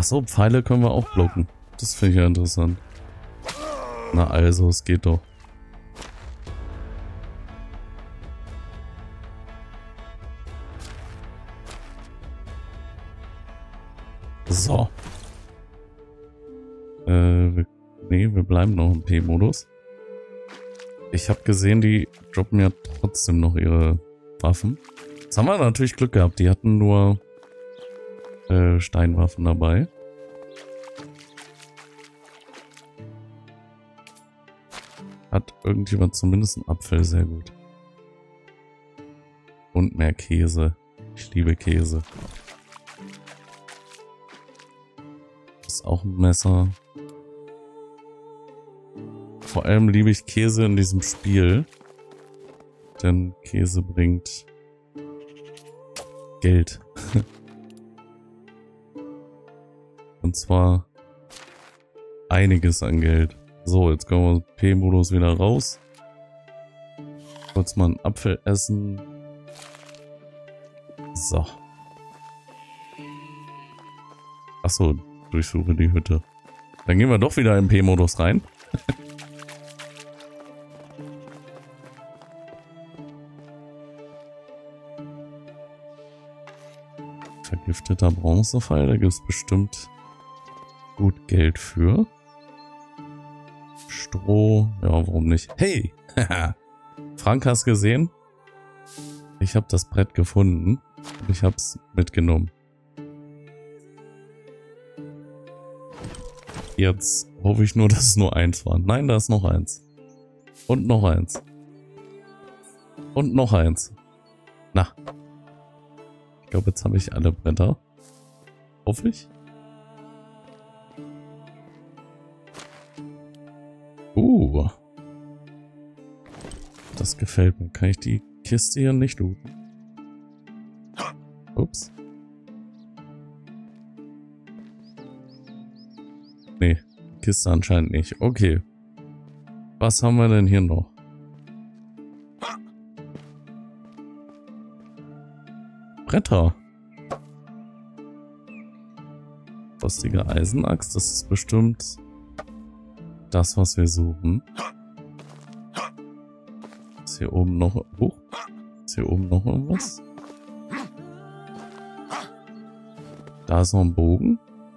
Achso, Pfeile können wir auch blocken. Das finde ich ja interessant. Na also, es geht doch. So. Wir bleiben noch im P-Modus. Ich habe gesehen, die droppen ja trotzdem noch ihre Waffen. Jetzt haben wir natürlich Glück gehabt. Die hatten nur Steinwaffen dabei. Hat irgendjemand zumindest einen Apfel, sehr gut. Und mehr Käse. Ich liebe Käse. Das ist auch ein Messer. Vor allem liebe ich Käse in diesem Spiel. Denn Käse bringt Geld. Und zwar einiges an Geld. So, jetzt kommen wir aus P-Modus wieder raus. Kurz mal einen Apfel essen. So. Achso, durchsuche die Hütte. Dann gehen wir doch wieder in P-Modus rein. Vergifteter Bronzepfeil, da gibt es bestimmt gut Geld für. Stroh, ja, warum nicht? Hey! Frank, hast gesehen? Ich habe das Brett gefunden und ich habe es mitgenommen. Jetzt hoffe ich nur, dass es nur eins war. Nein, da ist noch eins. Und noch eins. Und noch eins. Na. Ich glaube, jetzt habe ich alle Bretter. Hoffe ich. Das gefällt mir. Kann ich die Kiste hier nicht looten? Ups. Nee, Kiste anscheinend nicht. Okay. Was haben wir denn hier noch? Bretter. Rostige Eisenaxt. Das ist bestimmt das, was wir suchen. Ist hier oben noch... Ist hier oben noch irgendwas? Da ist noch ein Bogen.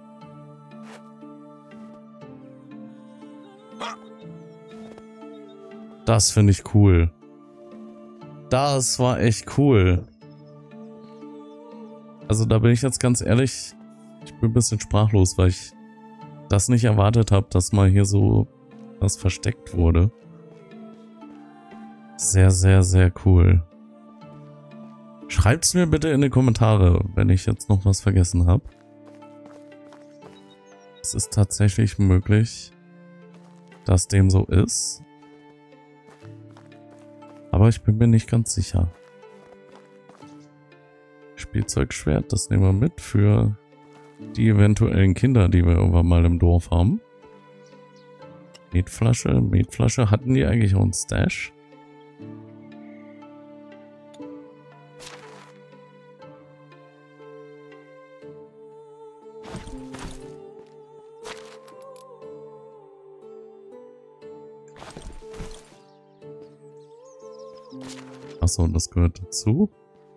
Das finde ich cool. Das war echt cool. Also da bin ich jetzt ganz ehrlich, ich bin ein bisschen sprachlos, weil ich das nicht erwartet habe, dass mal hier so was versteckt wurde. Sehr, sehr, sehr cool. Schreibt's mir bitte in die Kommentare, wenn ich jetzt noch was vergessen habe. Es ist tatsächlich möglich, dass dem so ist. Aber ich bin mir nicht ganz sicher. Spielzeugschwert, das nehmen wir mit für die eventuellen Kinder, die wir irgendwann mal im Dorf haben. Metflasche. Hatten die eigentlich auch einen Stash? Achso, und das gehört dazu.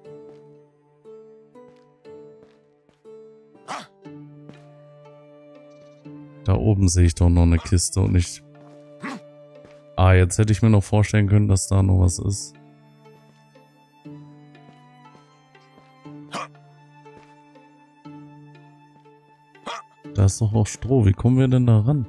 Da oben sehe ich doch noch eine Kiste und ich... Ah, jetzt hätte ich mir noch vorstellen können, dass da noch was ist. Da ist doch auch Stroh. Wie kommen wir denn da ran?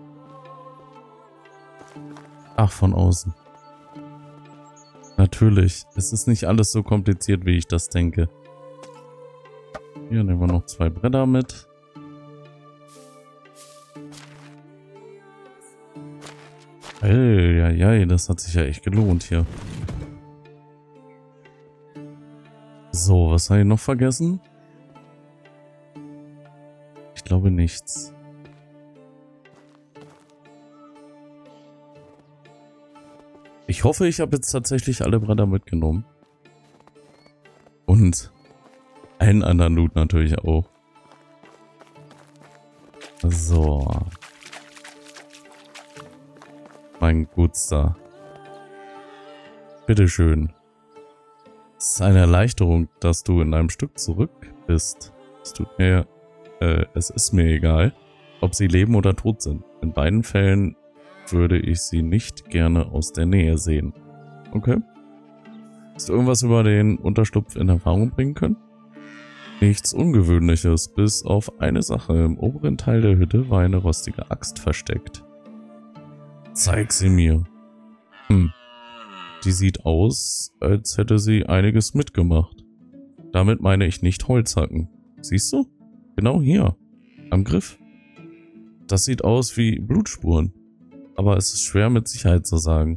Ach, von außen. Natürlich. Es ist nicht alles so kompliziert, wie ich das denke. Hier nehmen wir noch 2 Bretter mit. Eieiei, das hat sich ja echt gelohnt hier. So, was habe ich noch vergessen? Ich glaube nichts. Ich hoffe, ich habe jetzt tatsächlich alle Bretter mitgenommen. Und einen anderen Loot natürlich auch. So. Mein Gutster. Bitteschön. Es ist eine Erleichterung, dass du in einem Stück zurück bist. Es ist mir egal, ob sie leben oder tot sind. In beiden Fällen würde ich sie nicht gerne aus der Nähe sehen. Okay. Hast du irgendwas über den Unterschlupf in Erfahrung bringen können? Nichts Ungewöhnliches, bis auf eine Sache. Im oberen Teil der Hütte war eine rostige Axt versteckt. Zeig sie mir. Die sieht aus, als hätte sie einiges mitgemacht. Damit meine ich nicht Holzhacken. Siehst du? Genau hier. Am Griff. Das sieht aus wie Blutspuren. Aber es ist schwer mit Sicherheit zu sagen.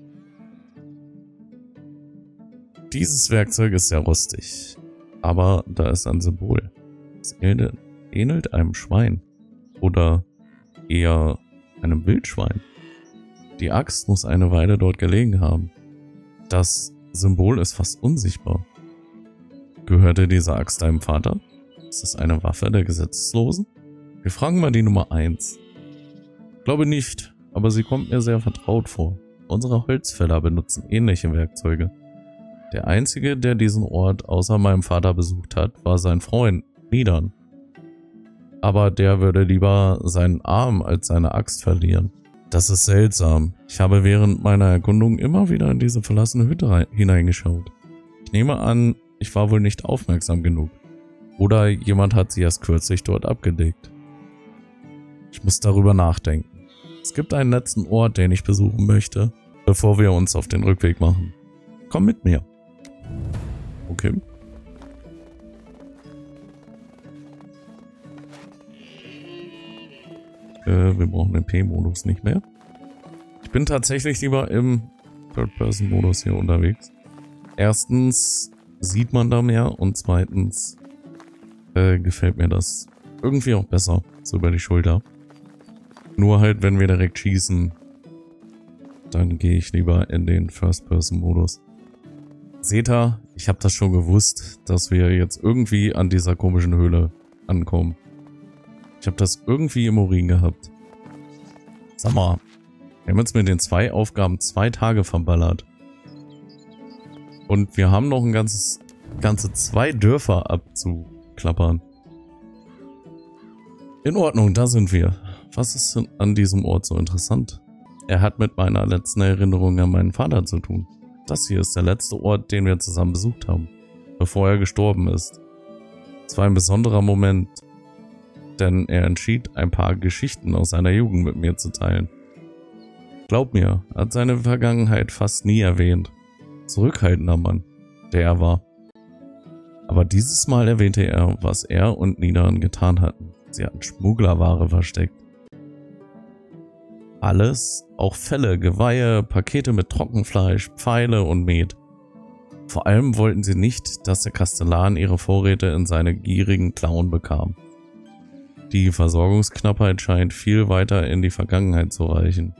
Dieses Werkzeug ist sehr rostig. Aber da ist ein Symbol. Es ähnelt einem Schwein. Oder eher einem Wildschwein. Die Axt muss eine Weile dort gelegen haben. Das Symbol ist fast unsichtbar. Gehörte diese Axt deinem Vater? Ist das eine Waffe der Gesetzeslosen? Wir fragen mal die Nummer 1. Glaube nicht, aber sie kommt mir sehr vertraut vor. Unsere Holzfäller benutzen ähnliche Werkzeuge. Der einzige, der diesen Ort außer meinem Vater besucht hat, war sein Freund, Nidan. Aber der würde lieber seinen Arm als seine Axt verlieren. Das ist seltsam. Ich habe während meiner Erkundung immer wieder in diese verlassene Hütte hineingeschaut. Ich nehme an, ich war wohl nicht aufmerksam genug. Oder jemand hat sie erst kürzlich dort abgelegt. Ich muss darüber nachdenken. Es gibt einen letzten Ort, den ich besuchen möchte, bevor wir uns auf den Rückweg machen. Komm mit mir. Okay. Wir brauchen den P-Modus nicht mehr. Ich bin tatsächlich lieber im Third-Person-Modus hier unterwegs. Erstens sieht man da mehr und zweitens gefällt mir das irgendwie auch besser, so über die Schulter. Nur halt, wenn wir direkt schießen, dann gehe ich lieber in den First-Person-Modus. Seht ihr, ich habe das schon gewusst, dass wir jetzt irgendwie an dieser komischen Höhle ankommen. Ich habe das irgendwie im Urin gehabt. Sag mal, wir haben jetzt mit den 2 Aufgaben 2 Tage verballert. Und wir haben noch ein ganze 2 Dörfer abzuklappern. In Ordnung, da sind wir. Was ist denn an diesem Ort so interessant? Er hat mit meiner letzten Erinnerung an meinen Vater zu tun. Das hier ist der letzte Ort, den wir zusammen besucht haben, bevor er gestorben ist. Es war ein besonderer Moment, denn er entschied, ein paar Geschichten aus seiner Jugend mit mir zu teilen. Glaub mir, er hat seine Vergangenheit fast nie erwähnt. Zurückhaltender Mann, der er war. Aber dieses Mal erwähnte er, was er und Nidan getan hatten. Sie hatten Schmugglerware versteckt. Alles, auch Felle, Geweihe, Pakete mit Trockenfleisch, Pfeile und Met. Vor allem wollten sie nicht, dass der Kastellan ihre Vorräte in seine gierigen Klauen bekam. Die Versorgungsknappheit scheint viel weiter in die Vergangenheit zu reichen.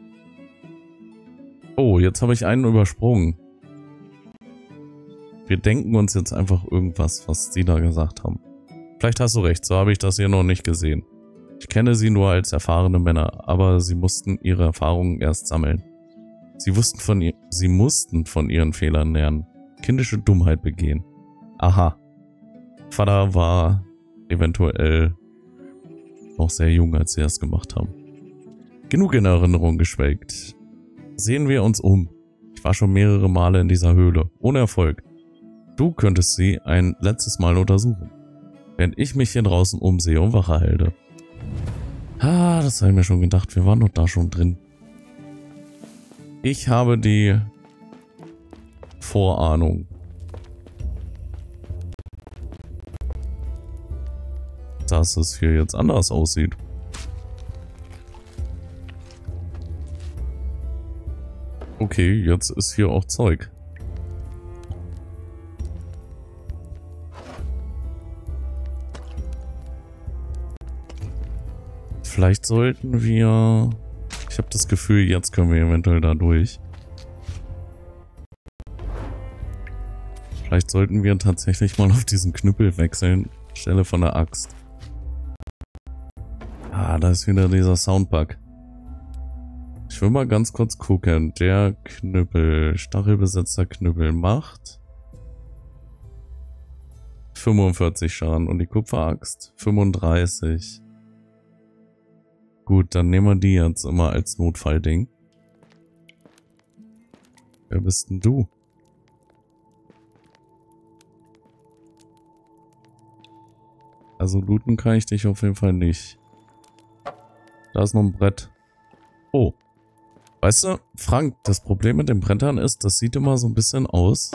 Oh, jetzt habe ich einen übersprungen. Wir denken uns jetzt einfach irgendwas, was sie da gesagt haben. Vielleicht hast du recht, so habe ich das hier noch nicht gesehen. Ich kenne sie nur als erfahrene Männer, aber sie mussten ihre Erfahrungen erst sammeln. Sie mussten von ihren Fehlern lernen, kindische Dummheit begehen. Aha. Vater war eventuell noch sehr jung, als sie das gemacht haben. Genug in Erinnerung geschwelgt. Sehen wir uns um. Ich war schon mehrere Male in dieser Höhle, ohne Erfolg. Du könntest sie ein letztes Mal untersuchen, während ich mich hier draußen umsehe und Wache halte. Ah, das habe ich mir schon gedacht, wir waren doch da schon drin. Ich habe die Vorahnung, dass es hier jetzt anders aussieht. Okay, jetzt ist hier auch Zeug. Vielleicht sollten wir... Ich habe das Gefühl, jetzt können wir eventuell da durch. Vielleicht sollten wir tatsächlich mal auf diesen Knüppel wechseln, anstelle von der Axt. Ah, da ist wieder dieser Soundbug. Ich will mal ganz kurz gucken. Der Knüppel, stachelbesetzter Knüppel macht 45 Schaden und die Kupferaxt 35. Gut, dann nehmen wir die jetzt immer als Notfallding. Wer bist denn du? Also looten kann ich dich auf jeden Fall nicht. Da ist noch ein Brett. Oh. Weißt du, Frank, das Problem mit den Brettern ist, das sieht immer so ein bisschen aus,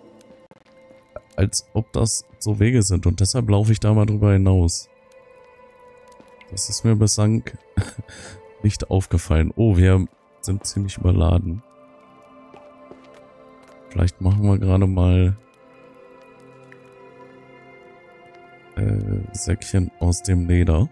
als ob das so Wege sind. Und deshalb laufe ich da mal drüber hinaus. Das ist mir bislang nicht aufgefallen. Oh, wir sind ziemlich überladen. Vielleicht machen wir gerade mal Säckchen aus dem Leder.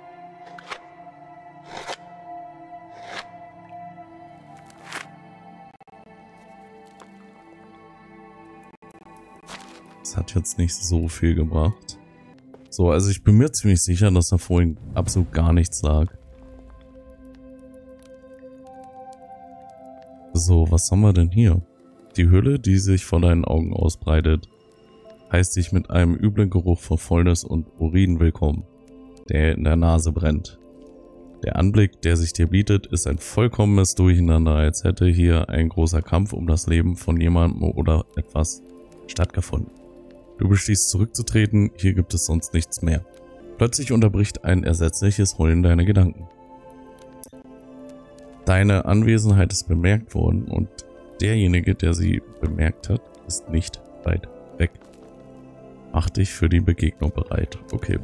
Das hat jetzt nicht so viel gebracht. So, also ich bin mir ziemlich sicher, dass da vorhin absolut gar nichts lag. So, was haben wir denn hier? Die Hülle, die sich vor deinen Augen ausbreitet, heißt dich mit einem üblen Geruch von Fäulnis und Urin willkommen, der in der Nase brennt. Der Anblick, der sich dir bietet, ist ein vollkommenes Durcheinander, als hätte hier ein großer Kampf um das Leben von jemandem oder etwas stattgefunden. Du beschließt zurückzutreten, hier gibt es sonst nichts mehr. Plötzlich unterbricht ein ersetzliches Heulen deine Gedanken. Deine Anwesenheit ist bemerkt worden und derjenige, der sie bemerkt hat, ist nicht weit weg. Mach dich für die Begegnung bereit. Okay.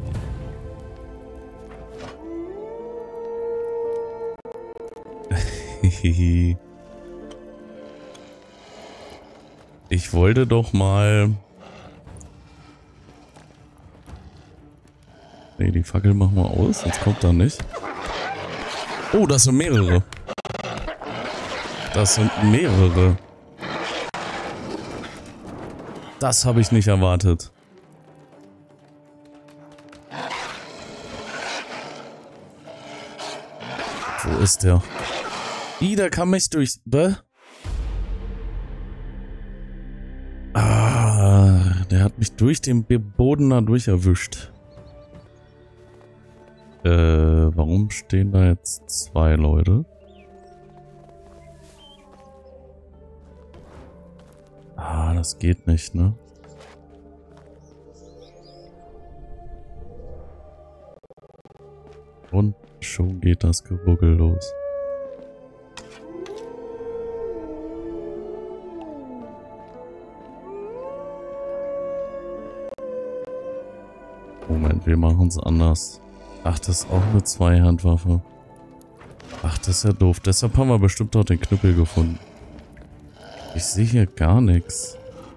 Ich wollte doch mal... Nee, die Fackel machen wir aus. Jetzt kommt da nicht. Oh, das sind mehrere. Das sind mehrere. Das habe ich nicht erwartet. Wo ist der? Der kann mich durch... Ah, der hat mich durch den Boden da durch erwischt. Warum stehen da jetzt 2 Leute? Ah, das geht nicht, ne? Und schon geht das Geruckel los. Moment, wir machen es anders. Ach, das ist auch eine Zweihandwaffe. Ach, das ist ja doof. Deshalb haben wir bestimmt auch den Knüppel gefunden. Ich sehe hier gar nichts.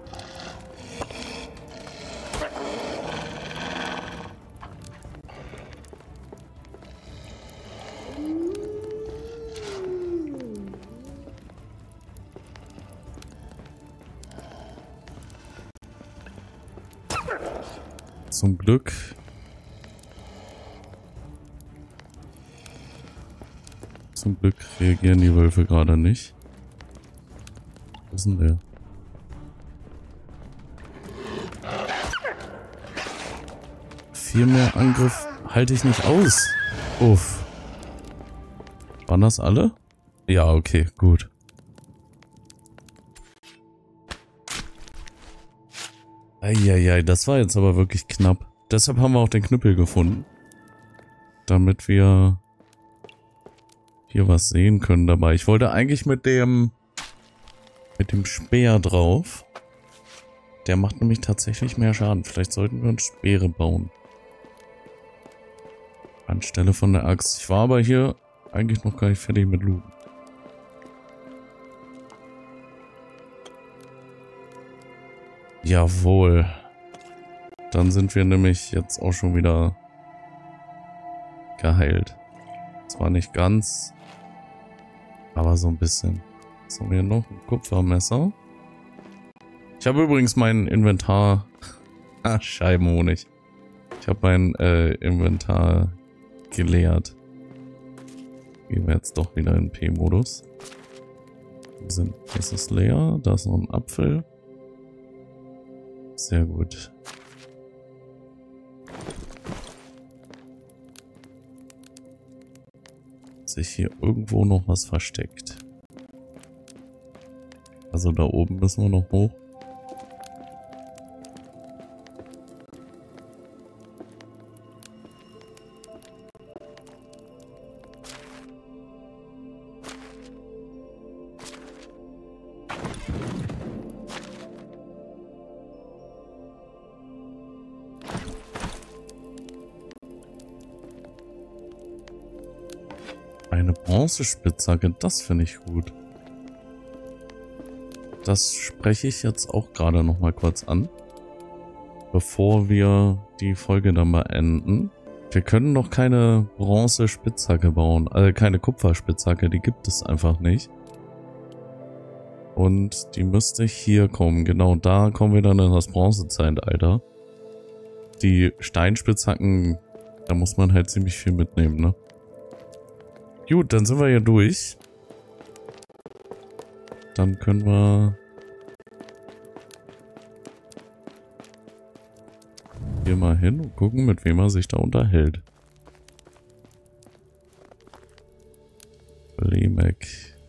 Zum Glück. Zum Glück reagieren die Wölfe gerade nicht. Wo ist denn der? Viel mehr Angriff halte ich nicht aus. Uff. Waren das alle? Ja, okay, gut. Eieiei, das war jetzt aber wirklich knapp. Deshalb haben wir auch den Knüppel gefunden. Damit wir hier was sehen können dabei. Ich wollte eigentlich mit dem Speer drauf. Der macht nämlich tatsächlich mehr Schaden. Vielleicht sollten wir uns Speere bauen. Anstelle von der Axt. Ich war aber hier eigentlich noch gar nicht fertig mit Looten. Jawohl. Dann sind wir nämlich jetzt auch schon wieder geheilt. Zwar nicht ganz, aber so ein bisschen. Was haben wir hier noch? Ein Kupfermesser. Ich habe übrigens mein Inventar... Scheibenhonig. Ich habe mein Inventar geleert. Gehen wir jetzt doch wieder in P-Modus. Das ist leer. Da ist noch ein Apfel. Sehr gut. Sich hier irgendwo noch was versteckt. Also da oben müssen wir noch hoch. Eine Bronzespitzhacke, das finde ich gut. Das spreche ich jetzt auch gerade noch mal kurz an, bevor wir die Folge dann beenden. Wir können noch keine Bronzespitzhacke bauen, also keine Kupferspitzhacke, die gibt es einfach nicht. Und die müsste hier kommen, genau da kommen wir dann in das Bronzezeitalter. Die Steinspitzhacken, da muss man halt ziemlich viel mitnehmen, ne? Gut, dann sind wir ja durch. Dann können wir hier mal hin und gucken, mit wem er sich da unterhält. Lemek.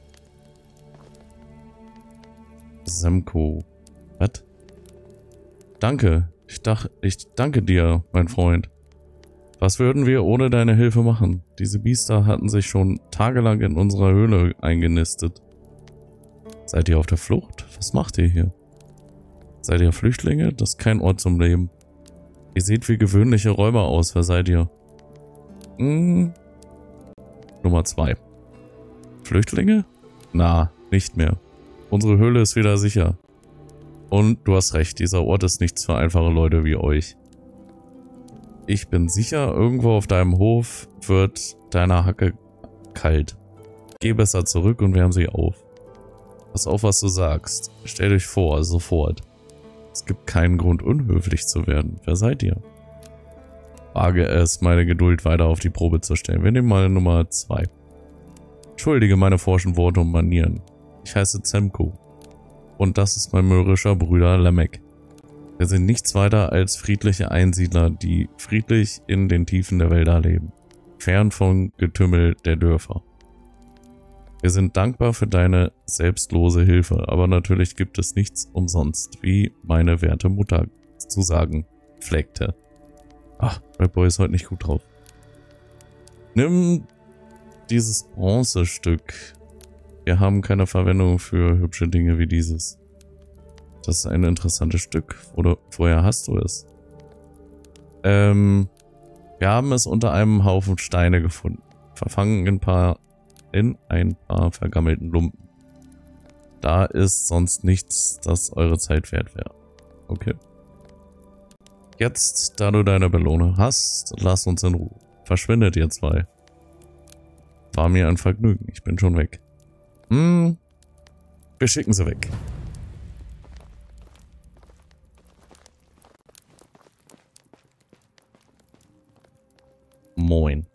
Semko. Was? Danke. Ich danke dir, mein Freund. Was würden wir ohne deine Hilfe machen? Diese Biester hatten sich schon tagelang in unserer Höhle eingenistet. Seid ihr auf der Flucht? Was macht ihr hier? Seid ihr Flüchtlinge? Das ist kein Ort zum Leben. Ihr seht wie gewöhnliche Räuber aus. Wer seid ihr? Nummer 2. Flüchtlinge? Na, nicht mehr. Unsere Höhle ist wieder sicher. Und du hast recht, dieser Ort ist nichts für einfache Leute wie euch. Ich bin sicher, irgendwo auf deinem Hof wird deiner Hacke kalt. Geh besser zurück und wärm sie auf. Pass auf, was du sagst. Stell dich vor, sofort. Es gibt keinen Grund, unhöflich zu werden. Wer seid ihr? Wage es, meine Geduld weiter auf die Probe zu stellen. Wir nehmen mal Nummer 2. Entschuldige meine forschen Worte und Manieren. Ich heiße Zemko. Und das ist mein mürrischer Bruder Lemek. Wir sind nichts weiter als friedliche Einsiedler, die friedlich in den Tiefen der Wälder leben, fern vom Getümmel der Dörfer. Wir sind dankbar für deine selbstlose Hilfe, aber natürlich gibt es nichts umsonst, wie meine werte Mutter zu sagen pflegte. Ach, Red Boy ist heute nicht gut drauf. Nimm dieses Bronzestück. Wir haben keine Verwendung für hübsche Dinge wie dieses. Das ist ein interessantes Stück. Oder woher hast du es? Wir haben es unter einem Haufen Steine gefunden. Verfangen in ein paar vergammelten Lumpen. Da ist sonst nichts, das eure Zeit wert wäre. Okay. Jetzt, da du deine Belohnung hast, lass uns in Ruhe. Verschwindet ihr zwei. War mir ein Vergnügen. Ich bin schon weg. Wir schicken sie weg. Moin.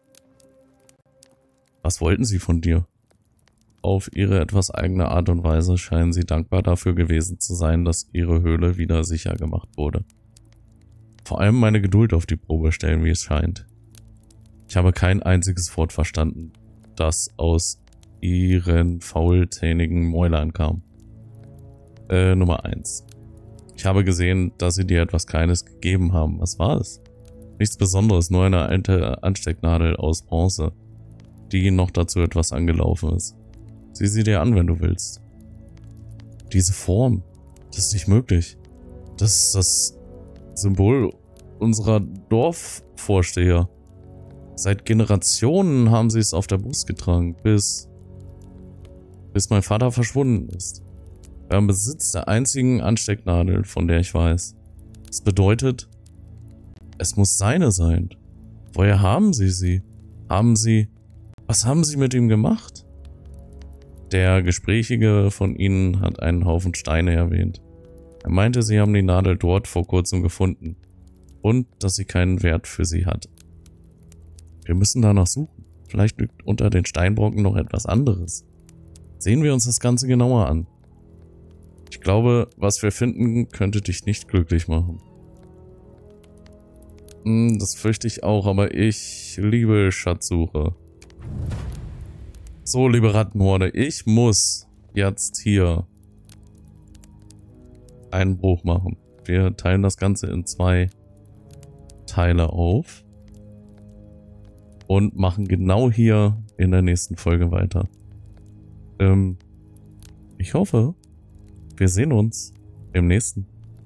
Was wollten sie von dir? Auf ihre etwas eigene Art und Weise scheinen sie dankbar dafür gewesen zu sein, dass ihre Höhle wieder sicher gemacht wurde. Vor allem meine Geduld auf die Probe stellen, wie es scheint. Ich habe kein einziges Wort verstanden, das aus ihren faulzähnigen Mäulern kam. Nummer 1. Ich habe gesehen, dass sie dir etwas Kleines gegeben haben. Was war es? Nichts Besonderes, nur eine alte Anstecknadel aus Bronze, die noch dazu etwas angelaufen ist. Sieh sie dir an, wenn du willst. Diese Form, das ist nicht möglich. Das ist das Symbol unserer Dorfvorsteher. Seit Generationen haben sie es auf der Brust getragen, bis mein Vater verschwunden ist. Wir haben Besitz der einzigen Anstecknadel, von der ich weiß. Das bedeutet, es muss seine sein. Woher haben sie sie? Was haben sie mit ihm gemacht? Der Gesprächige von ihnen hat einen Haufen Steine erwähnt. Er meinte, sie haben die Nadel dort vor kurzem gefunden und dass sie keinen Wert für sie hat. Wir müssen danach suchen. Vielleicht liegt unter den Steinbrocken noch etwas anderes. Sehen wir uns das Ganze genauer an. Ich glaube, was wir finden, könnte dich nicht glücklich machen. Das fürchte ich auch, aber ich liebe Schatzsuche. So, liebe Rattenhorde, ich muss jetzt hier einen Bruch machen. Wir teilen das Ganze in 2 Teile auf und machen genau hier in der nächsten Folge weiter. Ich hoffe, wir sehen uns im nächsten.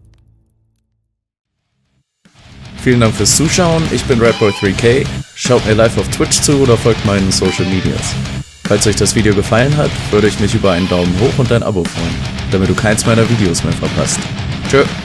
Vielen Dank fürs Zuschauen, ich bin Redboy3K, schaut mir live auf Twitch zu oder folgt meinen Social Medias. Falls euch das Video gefallen hat, würde ich mich über einen Daumen hoch und ein Abo freuen, damit du keins meiner Videos mehr verpasst. Tschö!